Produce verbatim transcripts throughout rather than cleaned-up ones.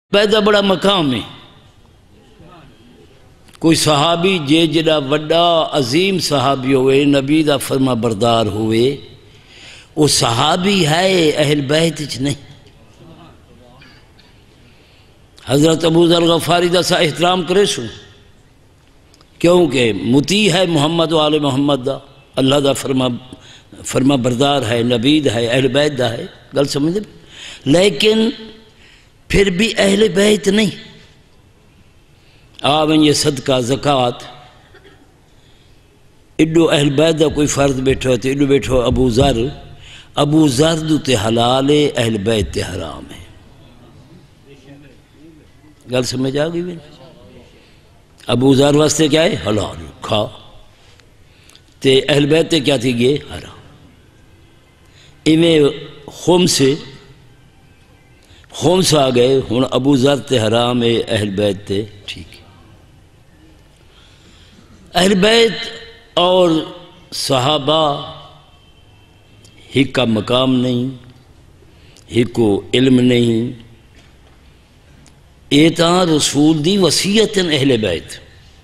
پیدا بڑا مقام ہے. کوئی صحابی جے جڑا وڈا عظیم صحابی ہوئے نبی دا فرما بردار ہوئے وہ صحابی ہے اہل بیت وچ نہیں. حضرت ابو ذر غفاری دا سا احترام کرے سو کیونکہ مطیع ہے محمد و آل محمد دا اللہ دا فرما فرما بردار ہے نبی دا ہے اہل بیت دا ہے گل سمجھ دے لیکن پھر بھی اہل بیت نہیں. آویں یہ صدقہ زکاة اڈو اہل بیت دا کوئی فرد بیٹھو ہے اڈو بیٹھو ابو ذر ابو ذر دو تے حلال ہے اہل بیت تے حرام ہے. گل سمجھ آ گئی بھی ابو ذر واسطے کیا ہے حلال کھا تے اہل بیت تے کیا تھی گئے حرام. ایویں خمس سے خمس آ گئے ہن ابو ذر تے حرام ہے اہل بیت تے ٹھیک ہے. اہل بیت اور صحابہ ہی کا مقام نہیں ہی کو علم نہیں ایتا رسول دی وصیت اہل بیت.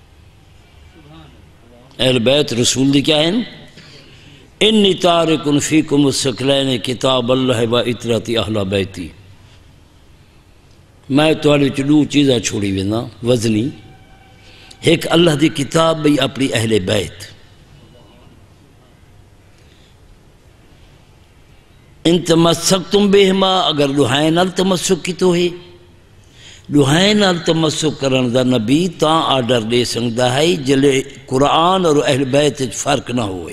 اہل بیت رسول دی کیا ہے انی تارکن فیکم الثقلین کتاب اللہ و اطرت اہل بیتی. میں توڑے چلو چیزاں چھوڑی وینا وزنی ایک اللہ دی کتاب بھی اپنی اہل بیت. ان تمسکتم بہما اگر لوہائیں نال تمسک کی تو ہے لوہائیں نال تمسک کرن دا نبی تاں آرڈر دے سکتا ہے جلے قرآن اور اہل بیت فرق نہ ہوئے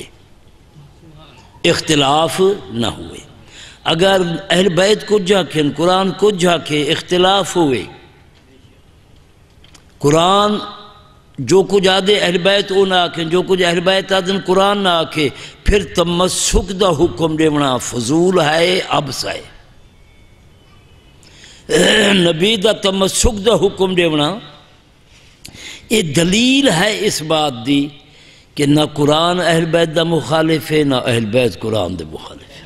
اختلاف نہ ہوئے. اگر اہل بیت کو جھاکیں قرآن کو جھاکے اختلاف ہوئے قرآن جو کچھ آدھے اہل بیت او نہ آکھیں جو کچھ اہل بیت آدھیں قرآن نہ آکھے پھر تمسک دا حکم دیونا فضول ہے عبث ہے. نبی دا تمسک دا حکم دیونا یہ دلیل ہے اس بات دی کہ نہ قرآن اہل بیت دا مخالف ہے نہ اہل بیت قرآن دا مخالف ہے.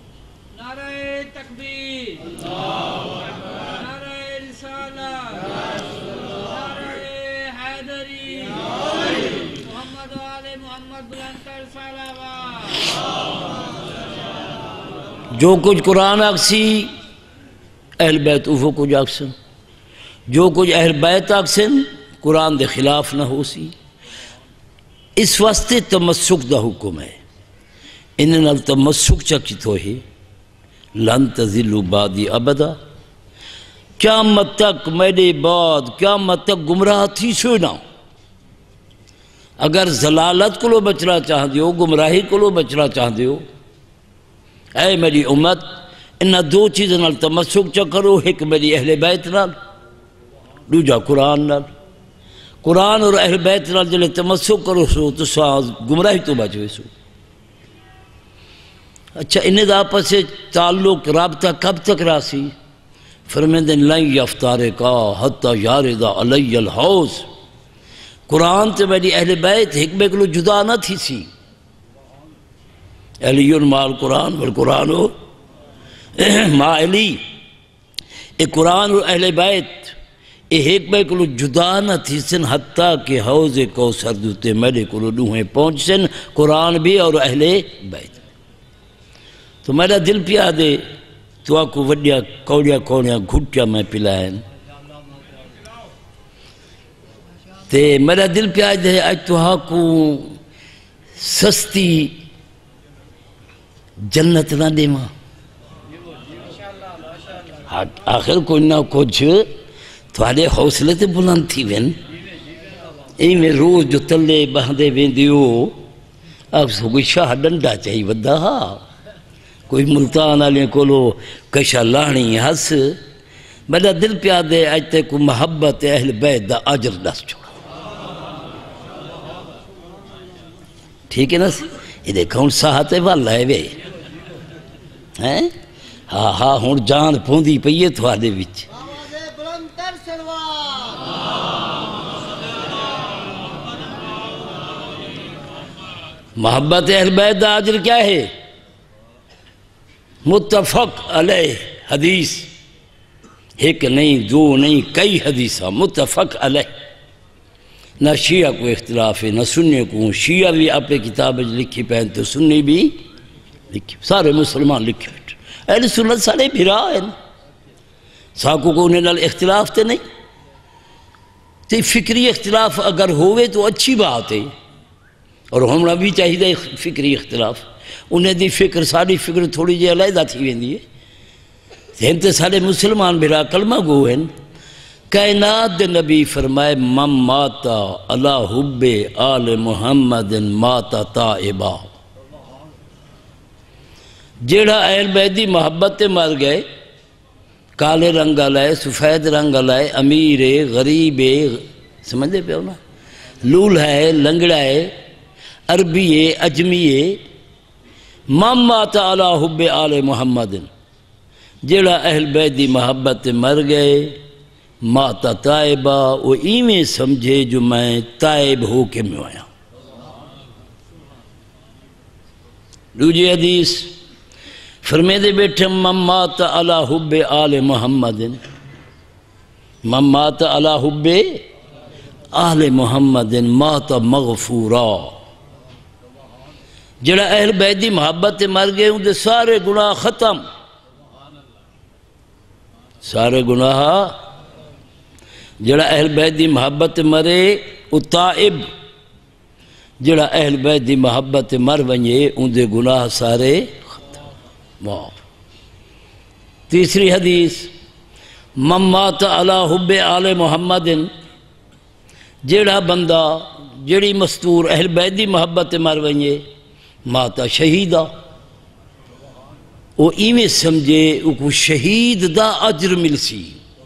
جو کچھ قرآن آکسی اہل بیت اوفو کچھ آکسن جو کچھ اہل بیت آکسن قرآن دے خلاف نہ ہو سی. اس واسطے تمسک دا حکم ہے انہاں تمسک چکی تو ہی لن تذلوا بعدی ابدا قیامت تک میرے بعد قیامت تک گمراہ تھی سو نہ. اگر ضلالت کو لو بچنا چاہ دیو گمراہی کو لو بچنا چاہ دیو اے میری امت انہا دو چیزیں نال تمسک چکرو ایک میری اہل بیت نال دوجا قرآن نال. قرآن اور اہل بیت نال جلے تمسک کرو سو تو ساز گمراہی تو بچوے سو. اچھا انہیں دا آپس سے تعلق رابطہ کب تک راسی فرمیندن لن یفتارکا حتی یاردا علی الحوض. قرآن تے میری اہل بیت حکمے کلو جدا نہ تھی سی علیون مال قرآن والقرآن ہو ما علی اے قرآن اور اہل بیت اے حکمے کلو جدا نہ تھی سن حتیٰ کہ حوض کوثر دوتے میرے کلو دوہیں پہنچ سن قرآن بھی اور اہل بیت. تو میرا دل پیا دے تو آکو وڈیا کوڑیا کوڑیا گھٹیا میں پلائیں تے میرا دل پیا دے آج تو آکو سستی جنت نہ دے ماں آخر کوئی نہ کچھ تھوڑے حوصلے تے بلند تھی وین ای میں روز جو تلے بہندے وین دیو اب سو کوئی شاہ ڈنڈا چاہی ودا ہاں کوئی ملتان آلیں کولو کشا لانی ہس میرا دل پیا دے آج تے کو محبت اہل بیت دا عجر دس چھوڑا. ٹھیک ہے نا سی یہ دیکھا ہون ساہتے والا ہے وے ہاں ہاں ہون جان پوندی پئیے تو آدھے بچ محبت اہل بیت دا عجر کیا ہے متفق علیہ حدیث ایک نہیں دو نہیں کئی حدیثہ متفق علیہ. نہ شیعہ کو اختلاف ہے نہ سنی کو. شیعہ بھی آپ کتاب لکھی پہن تو سنی بھی لکھی, سارے مسلمان لکھے بیٹھے. اہل سنت سارے بھرا ہیں, ساکو کو انہیں نال اختلاف تے نہیں. تے فکری اختلاف اگر ہوئے تو اچھی بات ہے, اور ہونا بھی چاہیے فکری اختلاف. انہیں دی فکر ساری فکر تھوڑی جی علیحدہ تھی ویندی ہے. ہن تے سارے مسلمان بھرا کلمہ گو ہیں. کائنات دے نبی فرمائے من ماتا علی حب آل محمد ماتا تائبا. جیڑا اہل بیت دی محبت تے مر گئے, کالے رنگ لائے سفید رنگ لائے, امیر غریب سمجھے پہ ہونا, لول ہے لنگڑا ہے عربی اجمی. من ماتا علی حب آل محمد, جیڑا اہل بیت دی محبت تے مر گئے ماتا تائبہ, وہ ایویں سمجھے جو میں تائب ہو کے میں آیا. دوجی حدیث فرمے دے بیٹھے من مات علی حب آل محمد, من مات علی حب آل محمد مات مغفورا. جڑا اہل بیت دی محبت تے مر گئے ان دے سارے گناہ ختم, سارے گناہ. جڑا اہل بیت دی محبت مرے او تائب, جڑا اہل بیت دی محبت مر ونجے ان دے گناہ سارے ختم معاف. تیسری حدیث من مات علی حب آل محمد, جڑا بندہ جڑی مستور اہل بیت دی محبت مر ونجے ماتا شہیدہ, وہ ایویں سمجھے او کو شہید دا اجر مل سی.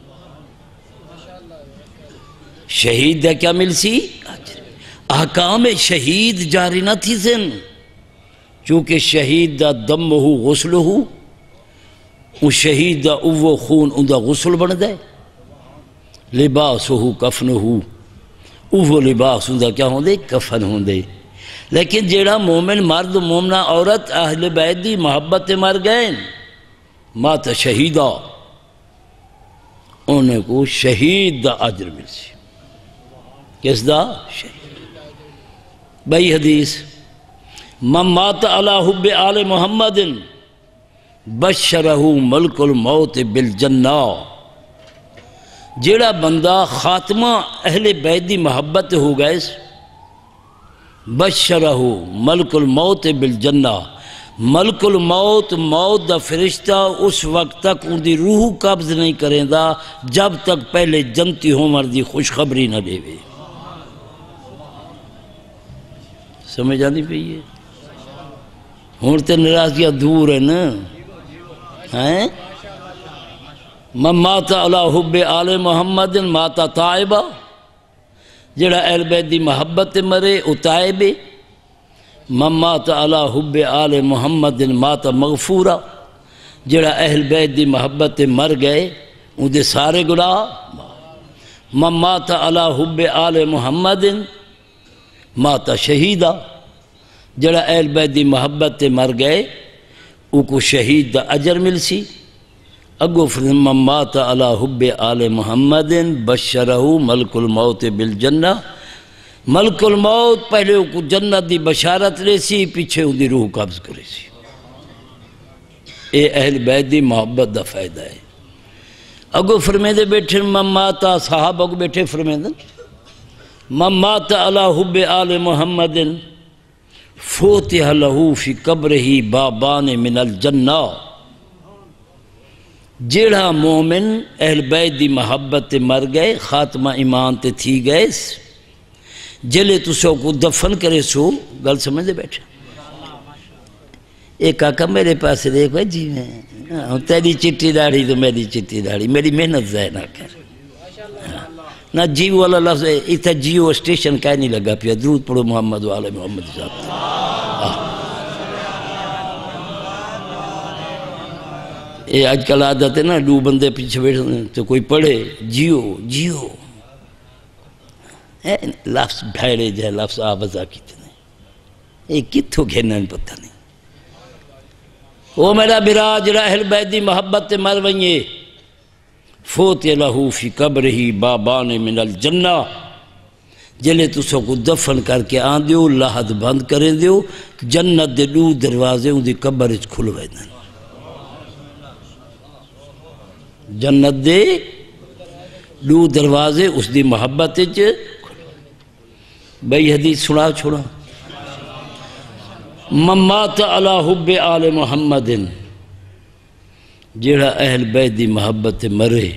شہید دا کیا مل سی؟ احکام شہید جاری نہ تھی سن, چونکہ شہید دا دم ہو غسل ہو, او شہید دا او خون ان دا غسل بن دے. لباس ہو کفن ہو, او لباس ان دا کیا ہوں دے کفن ہوں دے. لیکن جیڑا مومن مرد مومنہ عورت اہل بیت دی محبت مر گئے مات شہیدہ, انہیں کو شہید دا اجر مل سی. کس دا؟ شہید. بھائی حدیث من مات علی حب آل محمد بشرہ ملک الموت بالجنہ, جیڑا بندہ خاتمہ اہل بیت دی محبت ہو گئے بشرہ ملک الموت بالجنہ, ملک الموت موت دا فرشتہ اس وقت تک ان دی روح قبض نہیں کریں دا جب تک پہلے جنتی عمر دی خوشخبری نہ دے وے. سمجھ آنی پہ یہ ہون تے ناراضیاں دور ہے نا. من مات علی حب آل محمد ماتا تائبہ, جڑا اہل بیت دی محبت مرے او تائبے. من مات علی حب آل محمد ماتا مغفورا, جڑا اہل بیت دی محبت مر گئے ان دے سارے گناہ. من مات علی حب آل محمد ماتا شہیدہ, جڑا اہل بیت دی محبت مر گئے او کو شہید دا اجر مل سی. اگو فرم من مات علی حب آل محمد بشرہ ملک الموت بالجنہ, ملک الموت پہلے او کو جنت دی بشارت لے سی, پیچھے ان دی روح قبض کرے سی. اے اہل بیت دی محبت دا فائدہ ہے. اگو فرمے دے بیٹھے من مات, صحابہ اگو بیٹھے فرمے دے من مات علی حب آل محمد فوتح لہو فی قبرہی بابان من الجنہ, جیڑا مومن اہل بیت دی محبت مر گئے خاتمہ ایمان تے تھی گئے, جلے تو سو کو دفن کرے سو. گل سمجھ دے بیٹھے ایک آقا میرے پاس دیکھو جی میں تیری چٹی داڑھی تو میری چٹی داڑھی, میری محنت ضائع نہ کر. نہ جیو والا لفظ ہے اتھا جیو اسٹیشن کہہ نہیں لگا پیا. درود پڑھو محمد و آل محمد صاحب. یہ آج کل عادت ہے نا دو بندے پیچھے بیٹھے تو کوئی پڑھے جیو جیو, لفظ بھیڑے جائے لفظ آوازہ کتنے, یہ کتھو گھیرنا پتہ نہیں. وہ میرا برا جڑا اہل بیت دی محبت مر ونجے فوت لہو فی قبرہی بابان من الجنہ، جلے تسو کو دفن کر کے آن دیو لحد بند کریں دیو، جنت دے دو دروازے ان دی قبر اچ کھلوے دیں، جنت دے دو دروازے اس دی محبت اچ بھئی حدیث سنا چھوڑا، من مات علی حب آل محمد، جیڑا اہل بیت دی محبت مرے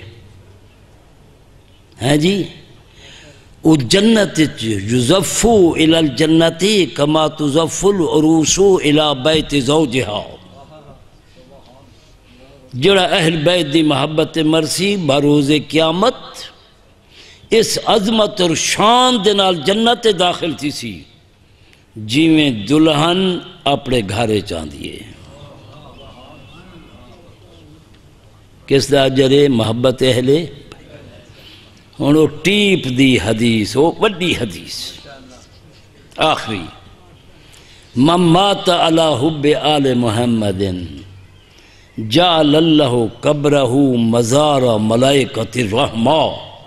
ہیں جی او جنت یزفو الى الجنتی کما تزفو العروسو الى بیت زوجہا، جڑا اہل بیت دی محبت مرسی بروز قیامت اس عظمت اور شان دے نال جنت داخل تھی سی جی میں دلہن اپنے گھارے چاندیے، کس دا جرے محبت اہلے، انہوں ٹیپ دی حدیث وہ بڑی حدیث آخری، من مات علی حب آل محمد جعل اللہ قبرہ مزار ملائکۃ الرحمہ،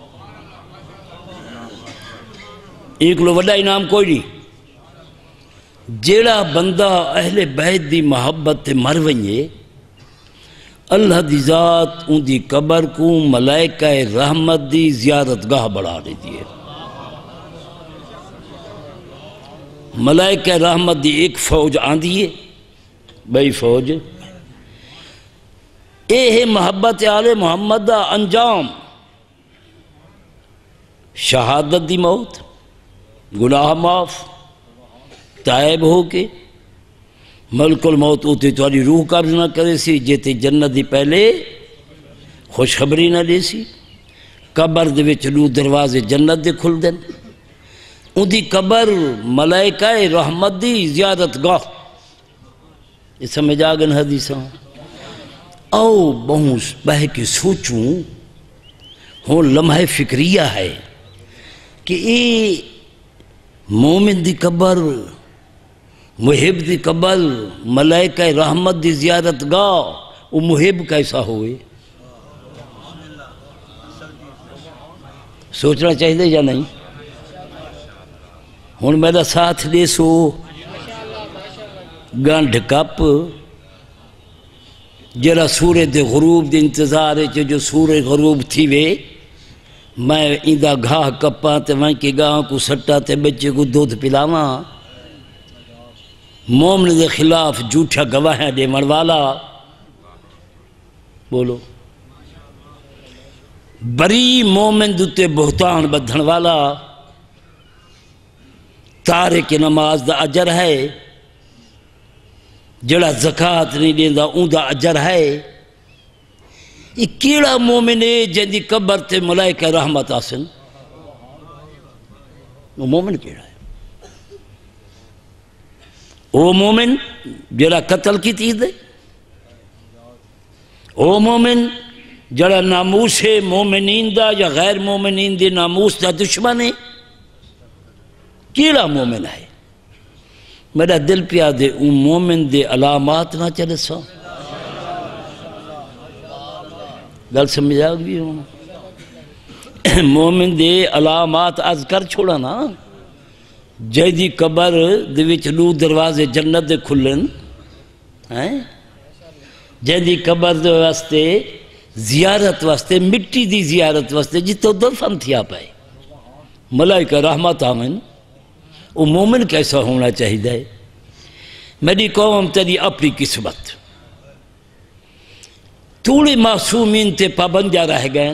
ایک لو وڈا انعام کوئی نہیں، جیڑا بندہ اہل بیت دی محبت مر ونجے اللہ دی ذات ان دی قبر کو ملائکہ رحمت دی زیارت گاہ بڑھا دیتی ہے، ملائکہ رحمت دی ایک فوج آن دیئے، بھئی فوج اے ہے محبت آل محمد دا انجام، شہادت دی موت، گناہ معاف، تائب ہو کے ملک الموت ہوتی تاری روح قبض نہ کرے سی، جیتے جنت دی پہلے خوشخبری نہ لے سی، قبر دے وچ لو دروازے جنت دے کھل دیں، ان دی قبر ملائکہ رحمت دی زیارت گاہ، اس سمجھ آگن حدیثاں او بہنس بہ کے سوچوں ہون لمحہ فکریہ ہے کہ اے مومن دی قبر، محب دی قبر، ملائکہ رحمت دی زیارت گاہ، وہ محب کیسا ہوئے، سوچنا چاہیے یا نہیں؟ ہون میرا ساتھ دے سو گانڈ کپ جرا سورے دے غروب دے انتظار ہے جو سورے غروب تھی وے، میں ایندہ گھاہ کپاں تے میں کی گاہ کو سٹا تے بچے کو دودھ پلاواں، مومن دے خلاف جھوٹا گواہ دے مروالا، بولو بری مومن دوتے بہتان بدھن والا، تارک نماز دا اجر ہے، جڑا زکاة نہیں دیندہ اون دا اجر ہے، یہ کیڑا مومن ہے جن دی قبر تے ملائکہ رحمت آسن، وہ مومن کیڑا ہے؟ او مومن جڑا قتل کی تیز دے، او مومن جڑا ناموس ہے مومنین دا یا غیر مومنین دے ناموس دا دشمن ہے، کیڑا مومن ہے؟ میرا دل پیا دے اون مومن دے علامات نہ چلے سا، گل سمجھا گئی ہوں، مومن دے علامات از کر چھوڑا نا، جے دی قبر دے وچ لو دروازے جنت دے کھلن، جے دی قبر دے واسطے زیارت واسطے مٹی دی زیارت واسطے جتو دفن تھیا پائے ملائکہ رحمت آمن، وہ مومن کیسا ہونا چاہیے؟ میری قوم تیری اپنی قسمت، تھوڑے معصومین تے پابندیاں رہ گئے،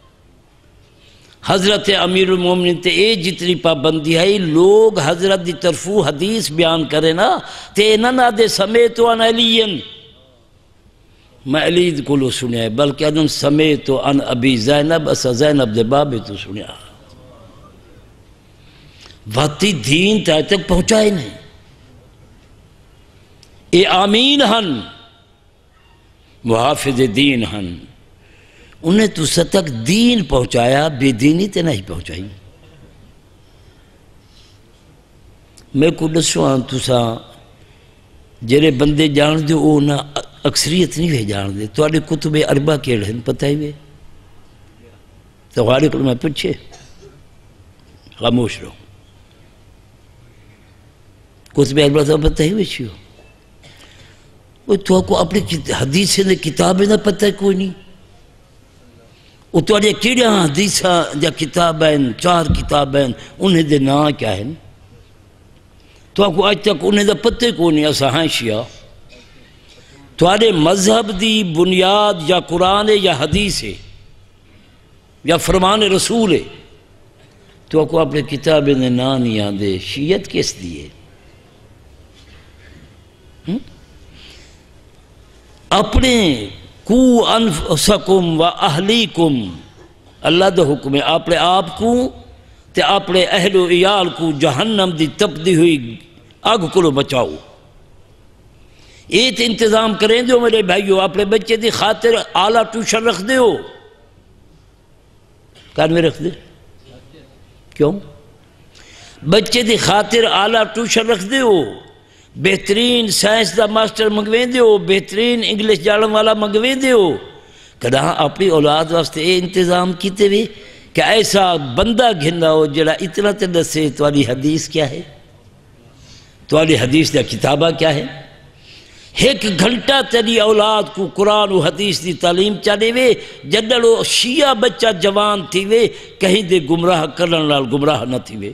حضرت امیر المومنین تے اے جتنی پابندی ہے، لوگ حضرت دی طرفو حدیث بیان کرے نا تے ننا دے سمیتو ان علین، میں علی کو لو سنیا ہے، بلکہ انہوں سمیتو ان ابی زینب، اسا زینب دے بابے تو سنیا ہے، واتی دین تائے تک پہنچائے نہیں، اے آمین ہن، محافظ دین ہن، انہیں تو ستک دین پہنچایا، بے دینی تے نہیں پہنچائی۔ میں کو دسواں تسا جڑے بندے جان دے او نا اکثریت نہیں ہے جان دے، تو آڑے کتب اربع کیڑے ہیں پتہ ہی وے، تو غالب کو میں پوچھے خاموش رہو کتب اہل بیت پتہ ہی ویچی ہو وہ تو کو اپنی حدیث نے کتابیں نہ پتہ کوئی نہیں وہ تو آڑے کیڑیا حدیثہ یا کتابیں چار کتابیں انہیں دے نا کیا ہے تو کو آج تک انہیں دے پتہ کوئی نہیں ایسا ہاں شیعہ تو آڑے مذہب دی بنیاد یا قرآن ہے یا حدیث ہے یا فرمان رسول ہے تو کو اپنے کتابیں نے نا نہیں آدھے شیعت کس دیئے اپنے کو انفسکم و اہلیکم اللہ دا حکم ہے اپنے آپ کو تے اپنے اہل و عیال کو جہنم دی تپدی ہوئی آگ کو بچاؤ ایت انتظام کریں دو میرے بھائیو اپنے بچے دی خاطر اعلیٰ ٹیوشن رکھ دے ہو کان میں رکھ دے کیوں بچے دی خاطر اعلیٰ ٹیوشن رکھ دے ہو بہترین سائنس دا ماسٹر منگویں دے ہو بہترین انگلش جاڑن والا منگویں دے ہو کہاں اپنی اولاد واسطے اے انتظام کیتے بھی کہ ایسا بندہ گھننا ہو جڑا اتنا تے دسے توالی حدیث کیا ہے توالی حدیث دا کتابہ کیا ہے ایک گھنٹہ تیری اولاد کو قرآن و حدیث دی تعلیم چاہے وے جنڈلو شیعہ بچہ جوان تھی وے کہیں دے گمراہ کرن لال گمراہ نہ تھی وے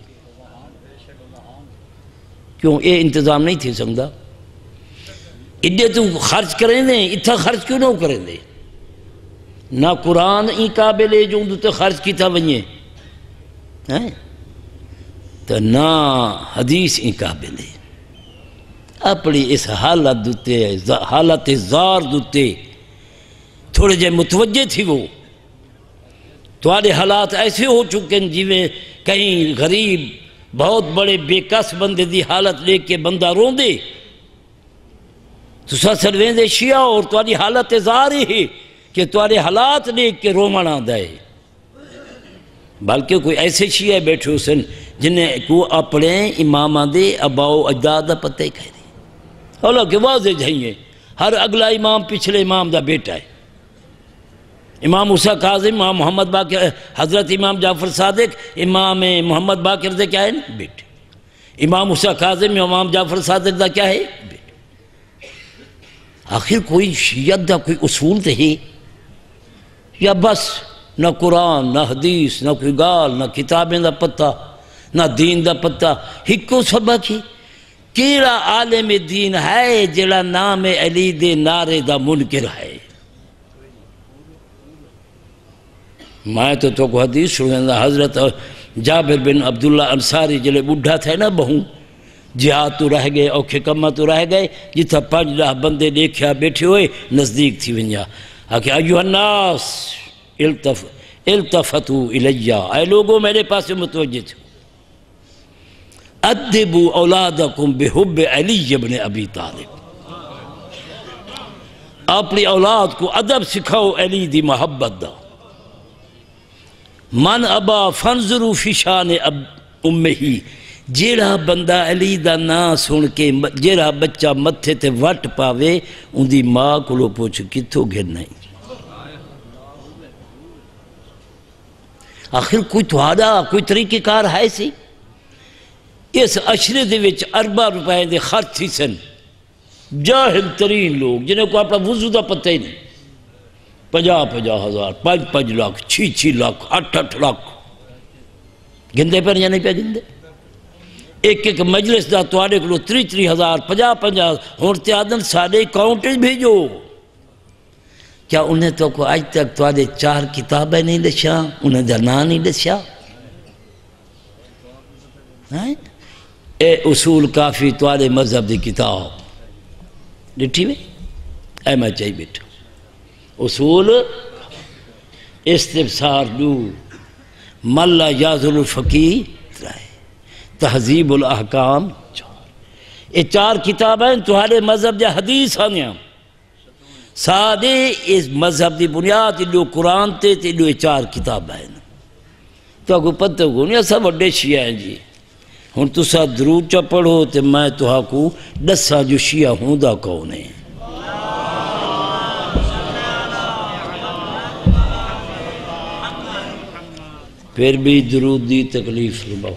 کیوں اے انتظام نہیں تھی سمجھا ادھے تو خرچ کریں دیں اتھا خرچ کیوں نہ کریں دیں نہ قرآن ای قابل ہے جو تو خرچ کی تھا ونیے تو نہ حدیث ای قابل ہے اپنی اس حالت دوتے حالت زار دوتے تھوڑے جے متوجہ تھی وہ تمہارے حالات ایسے ہو چکے ہیں جیویں کہیں غریب بہت بڑے بے کس بندے دی حالت لے کے بندہ رون دے تو سر وین دے شیعہ اور تمہاری حالت زار ہے کہ تمہارے حالات لے کے رومنا دائے بلکہ کوئی ایسے شیعہ بیٹھے سن جنہیں کو اپنے امامہ دے اباؤ اجداد پتہ ہی کہہ دے حالانکہ واضح جائیں ہر اگلا امام پچھلے امام دا بیٹا ہے امام موسیٰ کاظم امام محمد باقر حضرت امام جعفر صادق امام محمد باقر دے کیا ہے بیٹے امام موسیٰ کاظم امام جعفر صادق دا کیا ہے بیٹے آخر کوئی شیعت دا کوئی اصول تے ہی یا بس نہ قرآن نہ حدیث نہ کوئی گال نہ کتابیں دا پتہ نہ دین دا پتہ ہکو سبق ہی کیڑا عالم دین ہے جڑا نام علی دے نعرے دا منکر ہے میں تو تو کو حدیث سنیں حضرت جابر بن عبداللہ انصاری جلے بڑھا تھے نا بہوں جہاد تو رہ گئے اوکھے کمہ تو رہ گئے جتا پانچ لاہ بندے دیکھیا بیٹھے ہوئے نزدیک تھی ونجا کہ ایوہ الناس التف التفتو الیہ اے لوگوں میرے پاس متوجہ تھے ادبو اولادکم بحب علی بن ابی طالب اپنی اولاد کو ادب سکھاؤ علی دی محبت دا من ابا فنظرو فی شان امہی جیڑا بندہ علی دا نا سن کے جیڑا بچہ متھے تے وٹ پاوے ان دی ماں کو لو پوچھ کتھو گر نہیں آخر کوئی تھوڑا کوئی طریقہ کار ہے سی اس اشرے دے وچ اربع روپے دے خرچ تھی سن جاہل ترین لوگ جنہیں کو اپنا وضو دا پتہ ہی نہیں پجا پجا ہزار پانچ پانچ لاکھ چھ چھ لاکھ اٹھ اٹھ لاکھ گندے پر یا نہیں پہ گندے ایک ایک مجلس دا توارے کلو تری تری ہزار پجا پجا ہونتے آدن سارے کاؤنٹر بھیجو کیا انہیں تو کو آج تک توارے چار کتابیں نہیں لشا انہیں درنا نہیں لشا اے اصول کافی توارے مذہب دی کتاب لٹھی میں اے میں چاہی بیٹھا اصول استفسار دو ملا یازل الفقی رائے تہذیب الاحکام چار یہ چار کتابیں تمہارے مذہب یا حدیث آنے سادے اس مذہب دی بنیاد لو قرآن تے تے لو چار کتابیں تو اگو پتہ گو نہیں سب وڈے شیعہ ہیں جی ہن تو سا درود چا پڑھو تے میں تو ہاں کو دسا جو شیعہ ہوں دا کونے پھر بھی درود دی تکلیف فرماؤ۔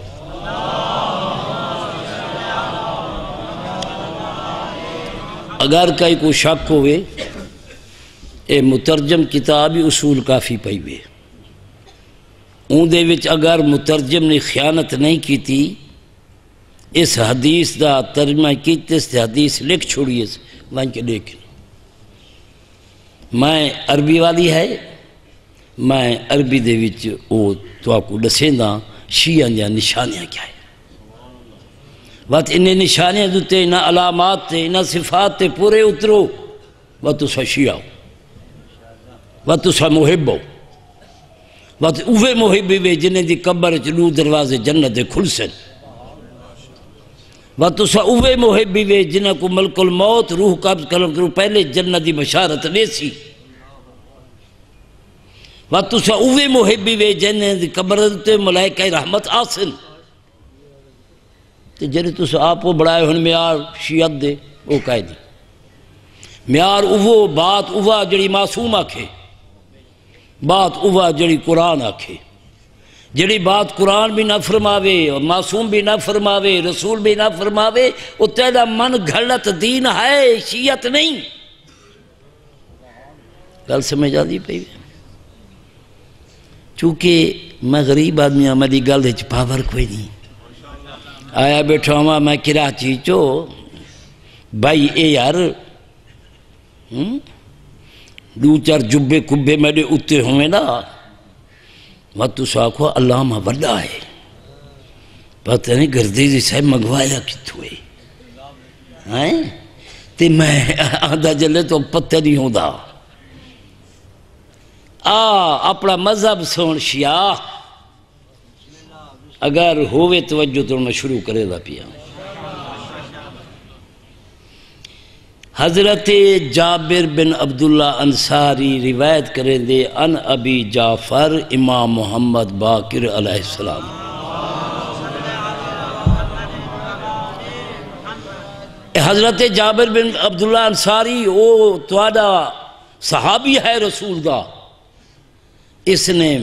اگر کئی کو شک ہوئے اے مترجم کتاب اصول کافی پئی ہوئے، اون دے وچ اگر مترجم نے خیانت نہیں کی تھی، اس حدیث دا ترجمہ کیتے اس حدیث لکھ چھوڑیے وہاں کے دیکھیں۔ میں عربی والی ہے، میں عربی دے وچ او تو آپ کو دسیں دا شیعہ دیا نشانیاں کیا ہے۔ وقت انہیں نشانیاں دوتے، انہیں علامات تے، انہیں صفات تے پورے اترو، وقت تو سا شیعہ ہو، وقت تو سا محب ہو، وقت اوہ محبی وے جنہیں دی قبر چلو دروازے جنت دے کھل سن، وقت تو سا اوہ محبی وے جنہیں کو ملک الموت روح قبض کرو پہلے جنت دی بشارت لے سی، وقت تو سا اوہ محبی وے جنہیں دی قبر تے ملائکہ رحمت آسن، تے جنہیں تو سا آپ وہ بڑھائے ہن میار شیعت دے وہ کہہ دی میار اوہ بات اوہ جڑی معصوم آکھے، بات اوہ جڑی قرآن آکھے، جڑی بات قرآن بھی نہ فرماوے اور معصوم بھی نہ فرماوے رسول بھی نہ فرماوے، وہ تیرا من گھڑت دین ہے، شیعت نہیں۔ گل سمجھ آدھی پئی چونکہ میں غریب آدمی ہوں، میری گل دے پاور کوئی نہیں، آیا بیٹھا ہوں میں کراچی چو بھائی اے یار دو چار جبے کبے میرے اتے ہوئے نا، وہ تو ساکھو علامہ وڈا ہے، پتہ نہیں گردیزی صاحب مگوایا کتھوئے ہیں تے میں آدھا جلے تو پتہ نہیں ہوں دا آ اپنا مذہب سون شیعہ اگر ہوئے توجہ تو میں شروع کرے دا پیا۔ حضرت جابر بن عبداللہ انصاری روایت کریں دے ان ابی جعفر امام محمد باقر علیہ السلام، حضرت جابر بن عبداللہ انصاری او توڑا صحابی ہے رسول دا، اس نے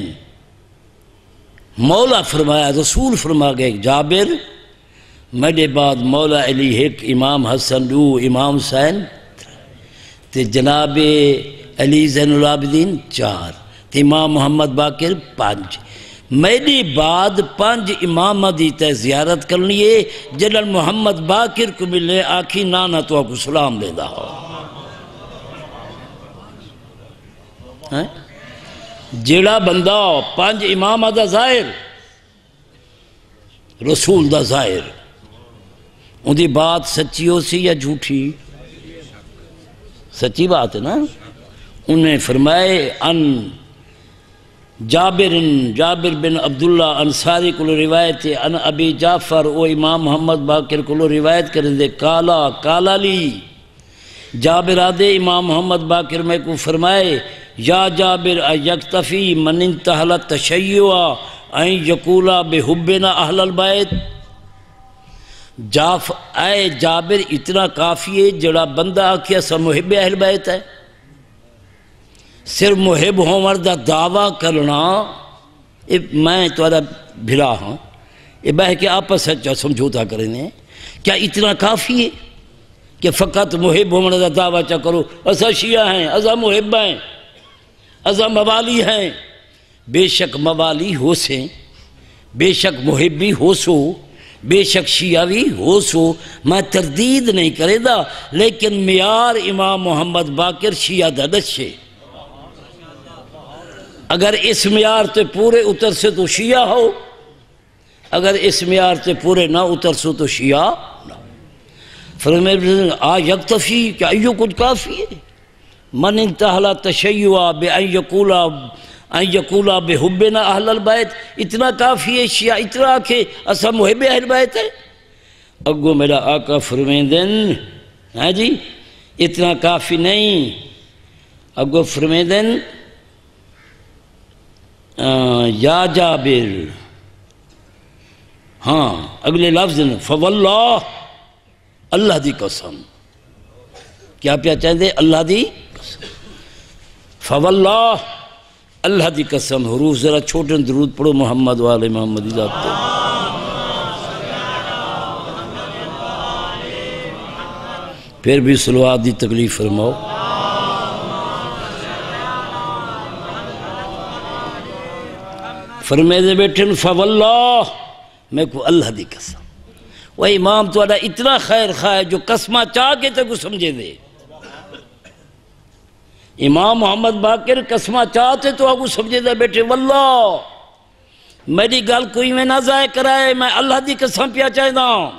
مولا فرمایا رسول فرما گئے جابر میرے بعد مولا علی ایک امام حسن دو امام حسین تے جناب علی زین العابدین چار تے امام محمد باقر پانچ، میرے بعد پانچ امام دی تے زیارت کرنی ہے، جنرل محمد باقر کو ملے آکھی نانا تو آپ کو سلام دے دا ہو، جیڑا بندہ پانچ امام دا ظاہر رسول دا ظاہر ان دی بات سچی ہو سی یا جھوٹی؟ سچی بات ہے نا۔ انہیں فرمائے ان جابر جابر بن عبداللہ انصاری کو روایت ہے ان ابی جعفر او امام محمد باقر کو روایت کریں دے کالا کالا لی جابر آدھے امام محمد باقر میں کو فرمائے یا جابر یکتفی من انتحل تشیعہ این یقولا بحبنا اہل البیت، جاف اے جابر اتنا کافی ہے جڑا بندہ آکھیا سا محب اہل بیت ہے، صرف محب ہوں دا دعویٰ کرنا میں توڑا بھلا ہوں یہ بہ کے آپس سچا سمجھوتا کرنے کیا اتنا کافی ہے کہ فقط محب ہوں دا دعویٰ چا کرو اسا شیعہ ہیں اسا محب ہیں اسا موالی ہیں؟ بے شک موالی ہو سے، بے شک محبی ہو سو، بے شک شیعوی ہو سو، میں تردید نہیں کرے دا، لیکن معیار امام محمد باقر شیعہ دا دشے، اگر اس معیار تے پورے اتر سے تو شیعہ ہو، اگر اس معیار تے پورے نہ اتر سو تو شیعہ نہ۔ فرمائے آ یکتفی کیا ایو کچھ کافی ہے؟ من انتحلا تشیعہ بے ان یقولا ان یقولا بحبنا اہل البیت، اتنا کافی ہے شیعہ اتنا کہ اسا محب اہل بیت ہے؟ اگو میرا آقا فرمیندن ہاں جی اتنا کافی نہیں، اگو فرمیندن یا جابر، ہاں اگلے لفظ فواللہ اللہ دی قسم، کیا پیا چاہتے اللہ دی قسم، فواللہ اللہ دی قسم حروف ذرا چھوٹے درود پڑھو محمد والے محمد دی ذات تے پھر بھی صلوات دی تکلیف فرماؤ فرمائے دے بیٹھن فواللہ میں کو اللہ دی قسم وہ امام تو اتنا خیر خواہ ہے جو قسمہ چاہ کے تے کو سمجھے دے امام محمد باقر قسمہ چاہتے تو آگو سمجھے دے بیٹھے واللہ میری گل کوئی میں نہ ضائع کرائے میں اللہ دی قسم پیا چاہتا ہوں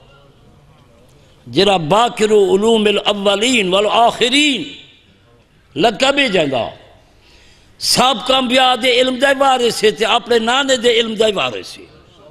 جرا باقر علوم الاولین والآخرین لقبی جائندہ سب کامبیا دے علم دے وارے سے تھے اپنے نانے دے علم دے وارے سے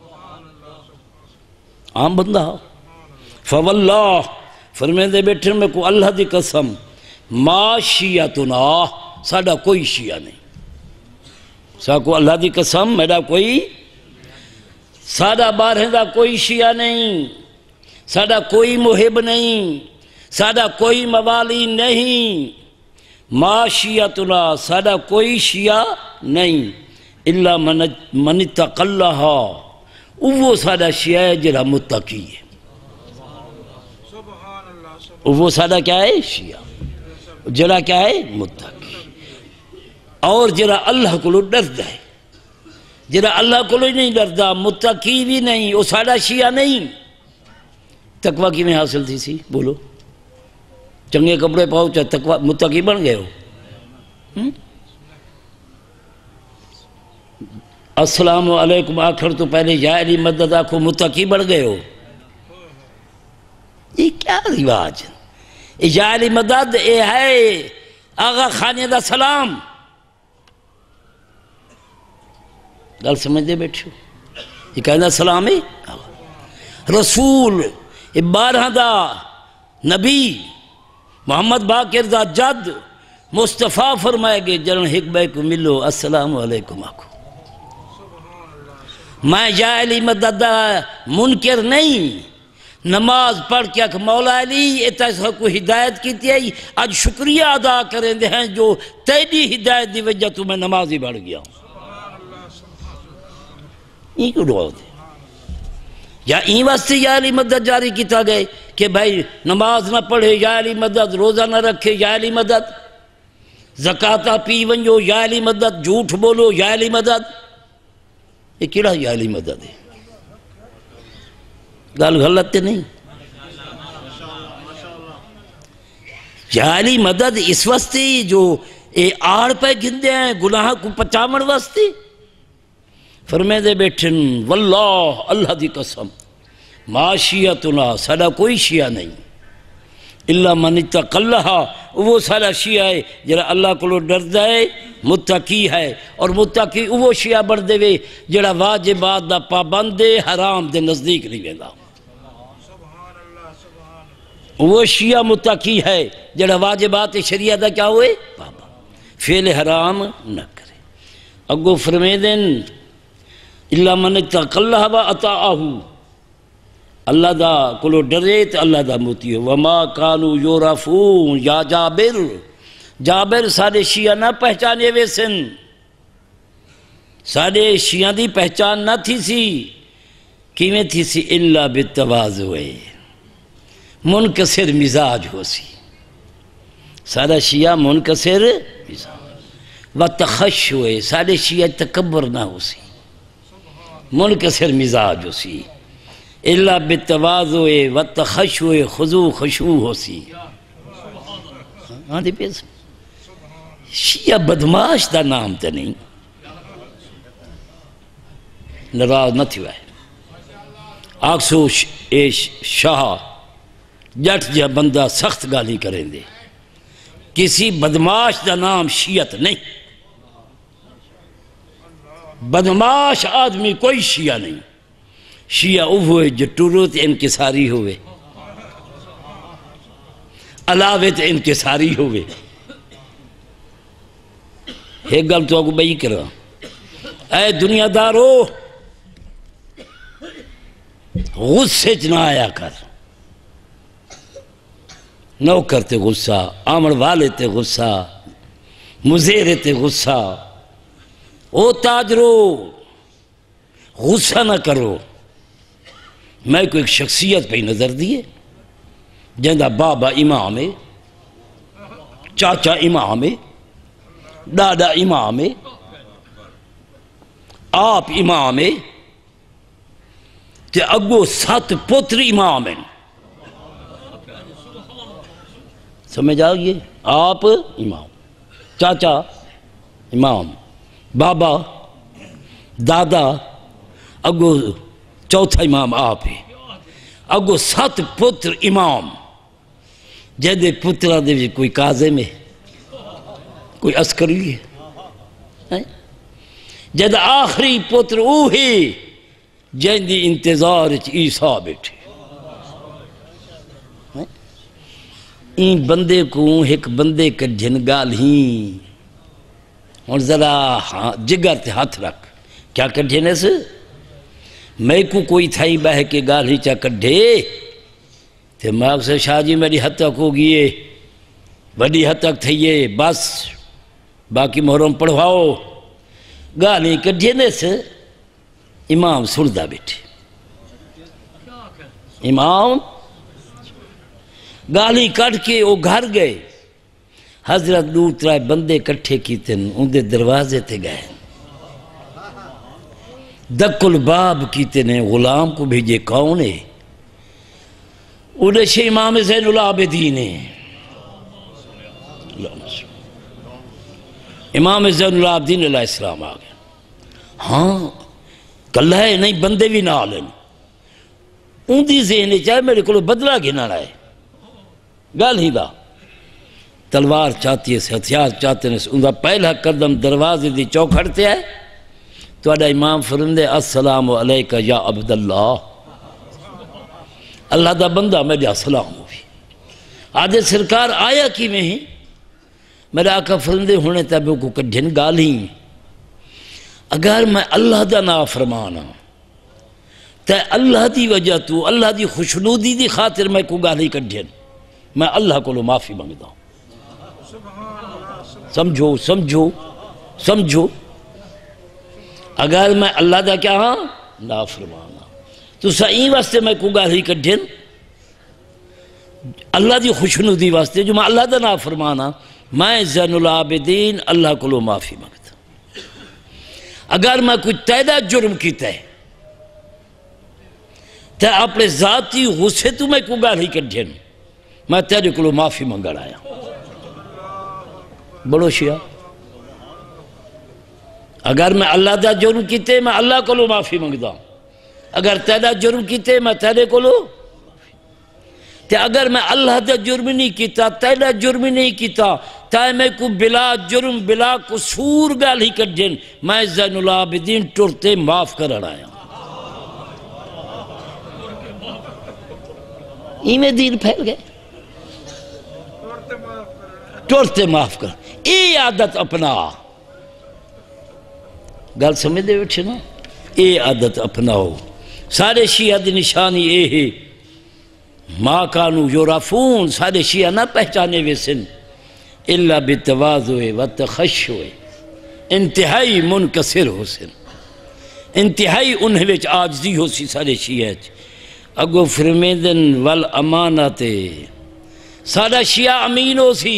عام بندہ فواللہ فرمائے دے بیٹھے میں کو اللہ دی قسم ما شیعتنا ساڑھا کوئی شیعہ نہیں ساڑھا کو اللہ دی قسم میرا کوئی ساڑھا بارہندہ کوئی شیعہ نہیں ساڑھا کوئی محب نہیں ساڑھا کوئی موالی نہیں ما شیعتنا ساڑھا کوئی شیعہ نہیں اللہ من اتقلہا وہ ساڑھا شیعہ ہے جرہ متقی ہے وہ ساڑھا کیا ہے شیعہ جرا کیا ہے متقی اور جرا اللہ کو ڈردا ہے جرا اللہ کو نہیں ڈردا متقی بھی نہیں وہ ساڑھا شیعہ نہیں تقوی کی میں حاصل تھی سی بولو چنگے کپڑے پاؤ چاہے تقوی متقی بن گئے ہو السلام علیکم آخر تو پہلے یا علی مدد آکھو متقی بن گئے ہو یہ کیا رواج یا علی مدد اے ہے آغا خانے دا سلام گل سمجھ دے بیٹھو یہ کہنا سلام ہے رسول بارہ دا نبی محمد باقر دا جد مصطفیٰ فرمائے گے جنہوں حکمہ کو ملو السلام علیکم آکھو میں یا علی مدد دا منکر نہیں نماز پڑھ کے کہ مولا علی اتنا کو ہدایت کی تھی آج شکریہ ادا کریں دے ہیں جو تیری ہدایت دی وجہ تو میں نماز ہی بڑھ گیا ہوں یہ کیوں دعا دے یا این واسطے یا علی مدد جاری کیتا گئے کہ بھائی نماز نہ پڑھے یا علی مدد روزہ نہ رکھے یا علی مدد زکاة پی ونجو یا علی مدد جھوٹ بولو یا علی مدد یہ کیڑا یا علی مدد ہے گل غلط نہیں یا علی مدد اس واسطے جو اے آڑ پہ گندے ہیں گناہ کو پچامن واسطے فرمائے دے بیٹھن واللہ اللہ دی قسم ما شیعتنا ساڑھا کوئی شیعہ نہیں اللہ من اتقلہا وہ ساڑھا شیعہ ہے جرہ اللہ کو ڈر دائے متقی ہے اور متقی وہ شیعہ بڑھ دے وے جرہ واجبات دا پابند دے حرام دے نزدیک نہیں ویندہ وہ شیعہ متقی ہے جڑا واجبات شریعہ دا کیا ہوئے بابا فعل حرام نہ کرے اگو فرمے دن اللہ من اتقلہ و اطاعہو اللہ دا کلو ڈرے تو اللہ دا موتی ہو وما کانو یورافون یا جابر جابر سارے شیعہ نہ پہچانے ویسن سارے شیعہ دی پہچان نہ تھی سی کیویں تھی سی اللہ بالتواضع منکسر مزاج ہو سی سارا شیعہ منکسر مزاج و تخش ہوئے سارے شیعہ تکبر نہ ہو سی منکسر مزاج ہو سی اللہ بالتواضع و تخشع خضوع خشوع ہو سی شیعہ بدماش دا نام تا نہیں نراز نہ تھی ہے آکسو شاہ جٹ جا بندہ سخت گالی کریں دے کسی بدماش دا نام شیعت نہیں بدماش آدمی کوئی شیعہ نہیں شیعہ او ہوئے جو ٹوروت انکساری ہوئے علاوت انکساری ہوئے ایک گل تو آگو بئی کرا اے دنیا دارو غصے چ نہ آیا کر نوکر تے غصہ آمڑ والے تے غصہ مزیرے تے غصہ او تاجرو غصہ نہ کرو، میں کو ایک شخصیت پہ نظر دیے جندہ بابا امام ہے، چاچا امام ہے، دادا امام ہے، آپ امام ہے، تے اگو سات پتر امام ہیں۔ سمجھ آئیے؟ آپ امام، چاچا امام، بابا، دادا، اگو چوتھا امام آپ ہے، اگو سات پتر امام، جیدے پترہ دے بھی کوئی کاظم ہے، کوئی عسکری ہے، جیدے آخری پتر اوہی جیدی انتظار عیسیٰ بیٹھے۔ این بندے کو ایک بندے کا جھنگال ہی اور ذرا جگر تے ہاتھ رکھ، کیا کڈھنے سے میں کو کوئی تھائی بہ کے گال ہی چا کڈھے تے ماں سے شاہ جی میری حد تک ہو گئے، بڑی حد تک تھئیے، بس باقی محرم پڑھواؤ، گال ہی کڈھنے سے امام سردہ بیٹھے، امام گالی کٹ کے وہ گھر گئے، حضرت دور ترائے بندے کٹھے کیتے ان دے دروازے تے گئے، دک الباب کیتے نے غلام کو بھیجے کون ہے؟ انہیں شہ امام زین العابدین ہے، امام زین العابدین علیہ السلام آگئے، ہاں کل ہے نہیں بندے بھی نہ لیں، ان دی ذہنے چاہے میرے کو بدلہ گھنا رہا ہے، گال ہی دا تلوار چاہتی ہے سے ہتھیار چاہتے ہیں، ان دا پہلا قدم دروازے دی چوکھڑتے ہے تو اڈا امام فرمندے السلام علیکہ یا عبداللہ، اللہ دا بندہ میرے السلام ہوئی، آدھے سرکار آیا کی میں ہی میرے آقا فرمندے ہونے تابعوں کو کڈھن گال ہی، اگر میں اللہ دا نا فرمانا تے اللہ دی وجہ تو اللہ دی خوشنودی دی خاطر میں کو گال ہی کڈھن، میں اللہ کو لو معافی مانگتا ہوں، سمجھو سمجھو سمجھو، اگر میں اللہ دا کیا ہاں نا فرمانا تو سعین واسطے میں کو گال ہی کڈھن، اللہ دی خوشنودی واسطے جو میں اللہ دا نا فرمانا، میں زین العابدین اللہ کو لو معافی مانگتا ہوں، اگر میں کوئی تیدہ جرم کیتا ہے تے اپنے ذاتی غصے تو میں کو گال ہی کڈھن، میں تیرے کو معافی منگڑ آیا، بڑو شیعہ اگر میں اللہ دا جرم کیتے میں اللہ کو معافی منگتا ہوں، اگر تیرا جرم کیتے میں تیرے کو تے اگر میں اللہ دا جرم نہیں کیتا تیرا جرم نہیں کیتا تے میں کو بلا جرم بلا قصور گال ہی کڈھن، میں زین العابدین ٹرتے معاف کرڑ آیا، ایمیں دین پھیل گئے، ٹورتے معاف کر، اے عادت اپنا گل سمجھ دے بیٹھے نا، اے عادت اپناؤ، سارے شیعہ دی نشانی اے ہے، ما کانو یورافون، سارے شیعہ نہ پہچانے ویسن اللہ بتواضع و تخشع، انتہائی منکسر ہو سن، انتہائی انہیں وچ آجزی ہو سی سارے شیعہ، اگو فرمیدن والامانت، سارا شیعہ امین ہو سی،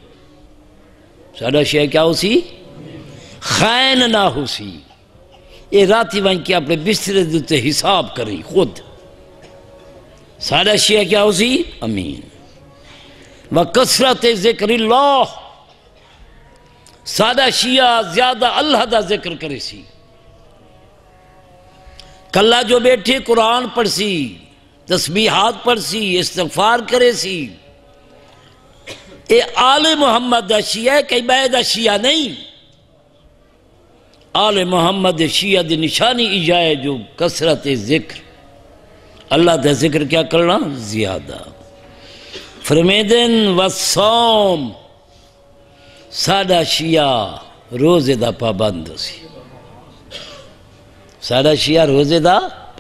سارا شیعہ کیا ہو سی؟ خائن نہ ہو سی، یہ راتی وہیں کی اپنے بسترے دیتے حساب کری خود، سارا شیعہ کیا ہو سی؟ امین، وکثرت ذکر اللہ، سارا شیعہ زیادہ اللہ دا ذکر کرے سی، کلہ جو بیٹھے قرآن پڑھ سی، تسبیحات پڑھ سی، استغفار کرے سی، اے آل محمد دا شیعہ ہے، کئی بے دا شیعہ نہیں، آل محمد شیعہ دی نشانی ایجائے جو کثرت ذکر، اللہ دا ذکر کیا کرنا؟ زیادہ، فرمیدن والصوم، سادہ شیعہ روزے دا پابند ہو سی، سادہ شیعہ روزے دا،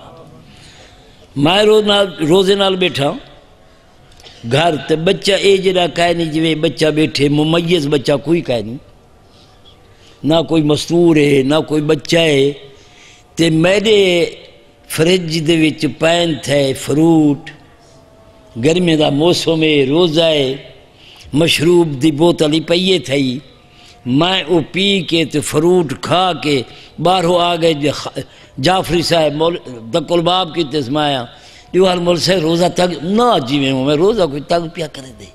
میں روزے نال بیٹھا ہوں گھر تے بچہ اے جڑا کہہ نہیں جویں بچہ بیٹھے ممیز بچہ کوئی کہہ نہیں، نہ کوئی مستور ہے نہ کوئی بچہ ہے تے میرے فریج دے وچ پین تھے فروٹ گرمی دا موسم ہے روزہ ہے مشروب دی بوتل ہی پئیے تھئی میں او پی کے تے فروٹ کھا کے باہروں آ گئے جعفری صاحب دکل باب کی تسمایا دیوال مول سے روزہ تک نہ جی میں ہوں میں روزہ کوئی تک پیا کرے دے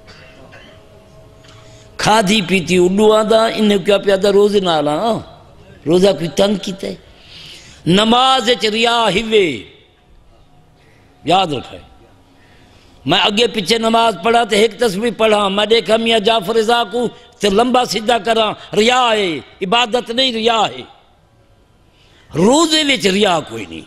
کھادی پیتی اڈو آدھا انہیں کیا پیا دا روزے نالا روزہ کوئی تنگ کیتے نماز ریا ہیوے یاد رکھائے میں اگے پیچھے نماز پڑھا تے ایک تسبیح پڑھا میں دیکھا میاں جعفر رضا کو تے لمبا سیدھا کرا ریا ہے عبادت نہیں ریا ہے روزے وچ ریا کوئی نہیں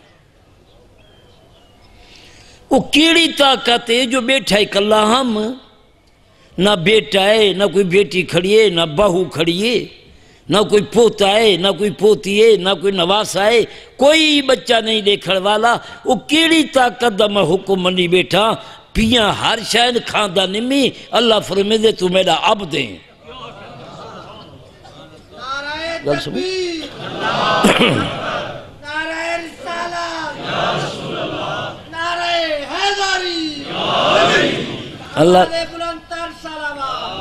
وہ کیڑی طاقت ہے جو بیٹھا ہے کلا ہم نہ بیٹا ہے نہ کوئی بیٹی کھڑی ہے نہ بہو کھڑی ہے نہ کوئی پوتا ہے نہ کوئی پوتی ہے نہ کوئی نواسا ہے کوئی بچہ نہیں دیکھڑ والا وہ کیڑی طاقت دا میں حکم منی بیٹھا پیاں ہر شاید کھاندہ نمی اللہ فرمے دے تو میرا عبد ہیں نعرہ تکبیر نعرہ رسالت نعرہ حیدری اللہ بلندتر سلامات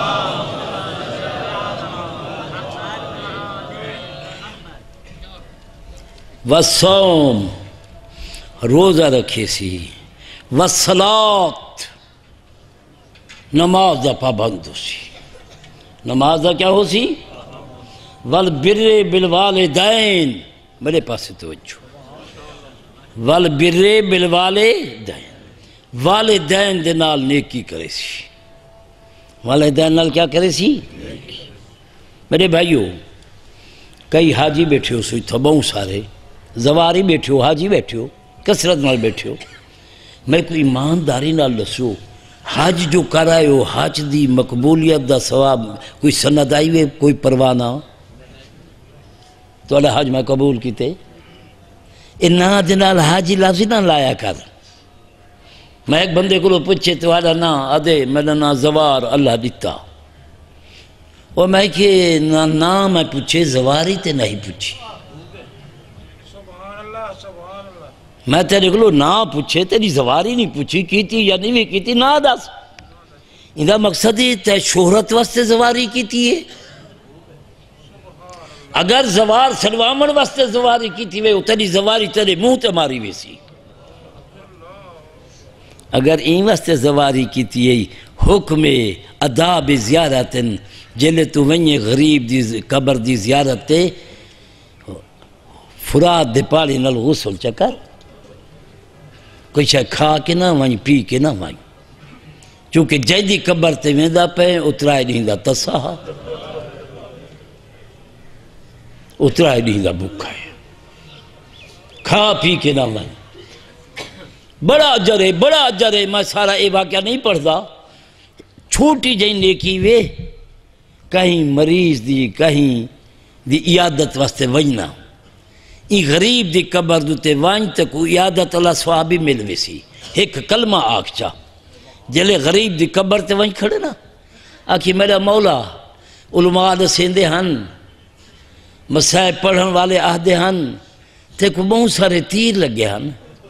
والصوم روزہ رکھے سی والصلاة نماز دا پابند ہو سی نماز دا کیا ہو سی والبر بالوالدین میرے پاس توجہ والبر بالوالدین والدین دے نال نیکی کرے سی والدین نال کیا کرے سی میرے بھائیو کئی حاجی بیٹھے ہو سوئی تھباؤں سارے زواری بیٹھے ہو حاجی بیٹھے ہو کسرت نال بیٹھے ہو میں کوئی ایمانداری نال لسو حج جو کرائے ہو حج دی مقبولیت دا ثواب کوئی سند آئی ہوئے کوئی پروانہ تو اللہ حج میں قبول کیتے انہا دنال حاجی لفظی نہ لایا کر میں ایک بندے کو پوچھے تو آدھا نا ادے میرا نا زوار اللہ دیتا اور میں کہ نا میں پوچھے زواری تے نہیں پوچھی میں تیرے کو نا پوچھے تیری زواری نہیں پوچھی کیتی یا نہیں کیتی نا دس اندھا مقصد ہے تے شہرت واسطے زواری کیتی ہے اگر زوار سلوامن واسطے زواری کیتی ہے تیری زواری تیرے منہ تے ماری ویسی اگر این واسطے زواری کیتی ہے حکم اداب زیارتن جلے تو ونی غریب دی قبر دی زیارت تے فرات دے پالی نل غسل چکر کوئی شاید کھا کے نہ وائیں پی کے نہ وائیں چونکہ جیدی قبر تے ویندہ پہ اترائے نہیں دا تصاہا اترائے نہیں دا بکھا ہے کھا پی کے نہ وائیں بڑا اجر ہے بڑا اجر ہے میں سارا اے واقعہ نہیں پڑھتا چھوٹی جائیں نیکی وے کہیں مریض دی کہیں دی عیادت واسطے وجنا ای غریب دی قبر دوتے وائن تک عیادت اللہ سوابی ملوی سی ایک کلمہ آکھ چا جلے غریب دی قبر تے وائن کھڑے نا آکھی میرا مولا علماء دا سیندے ہن مسائب پڑھن والے آہدے ہن تے کو بہت سارے تیر لگے ہن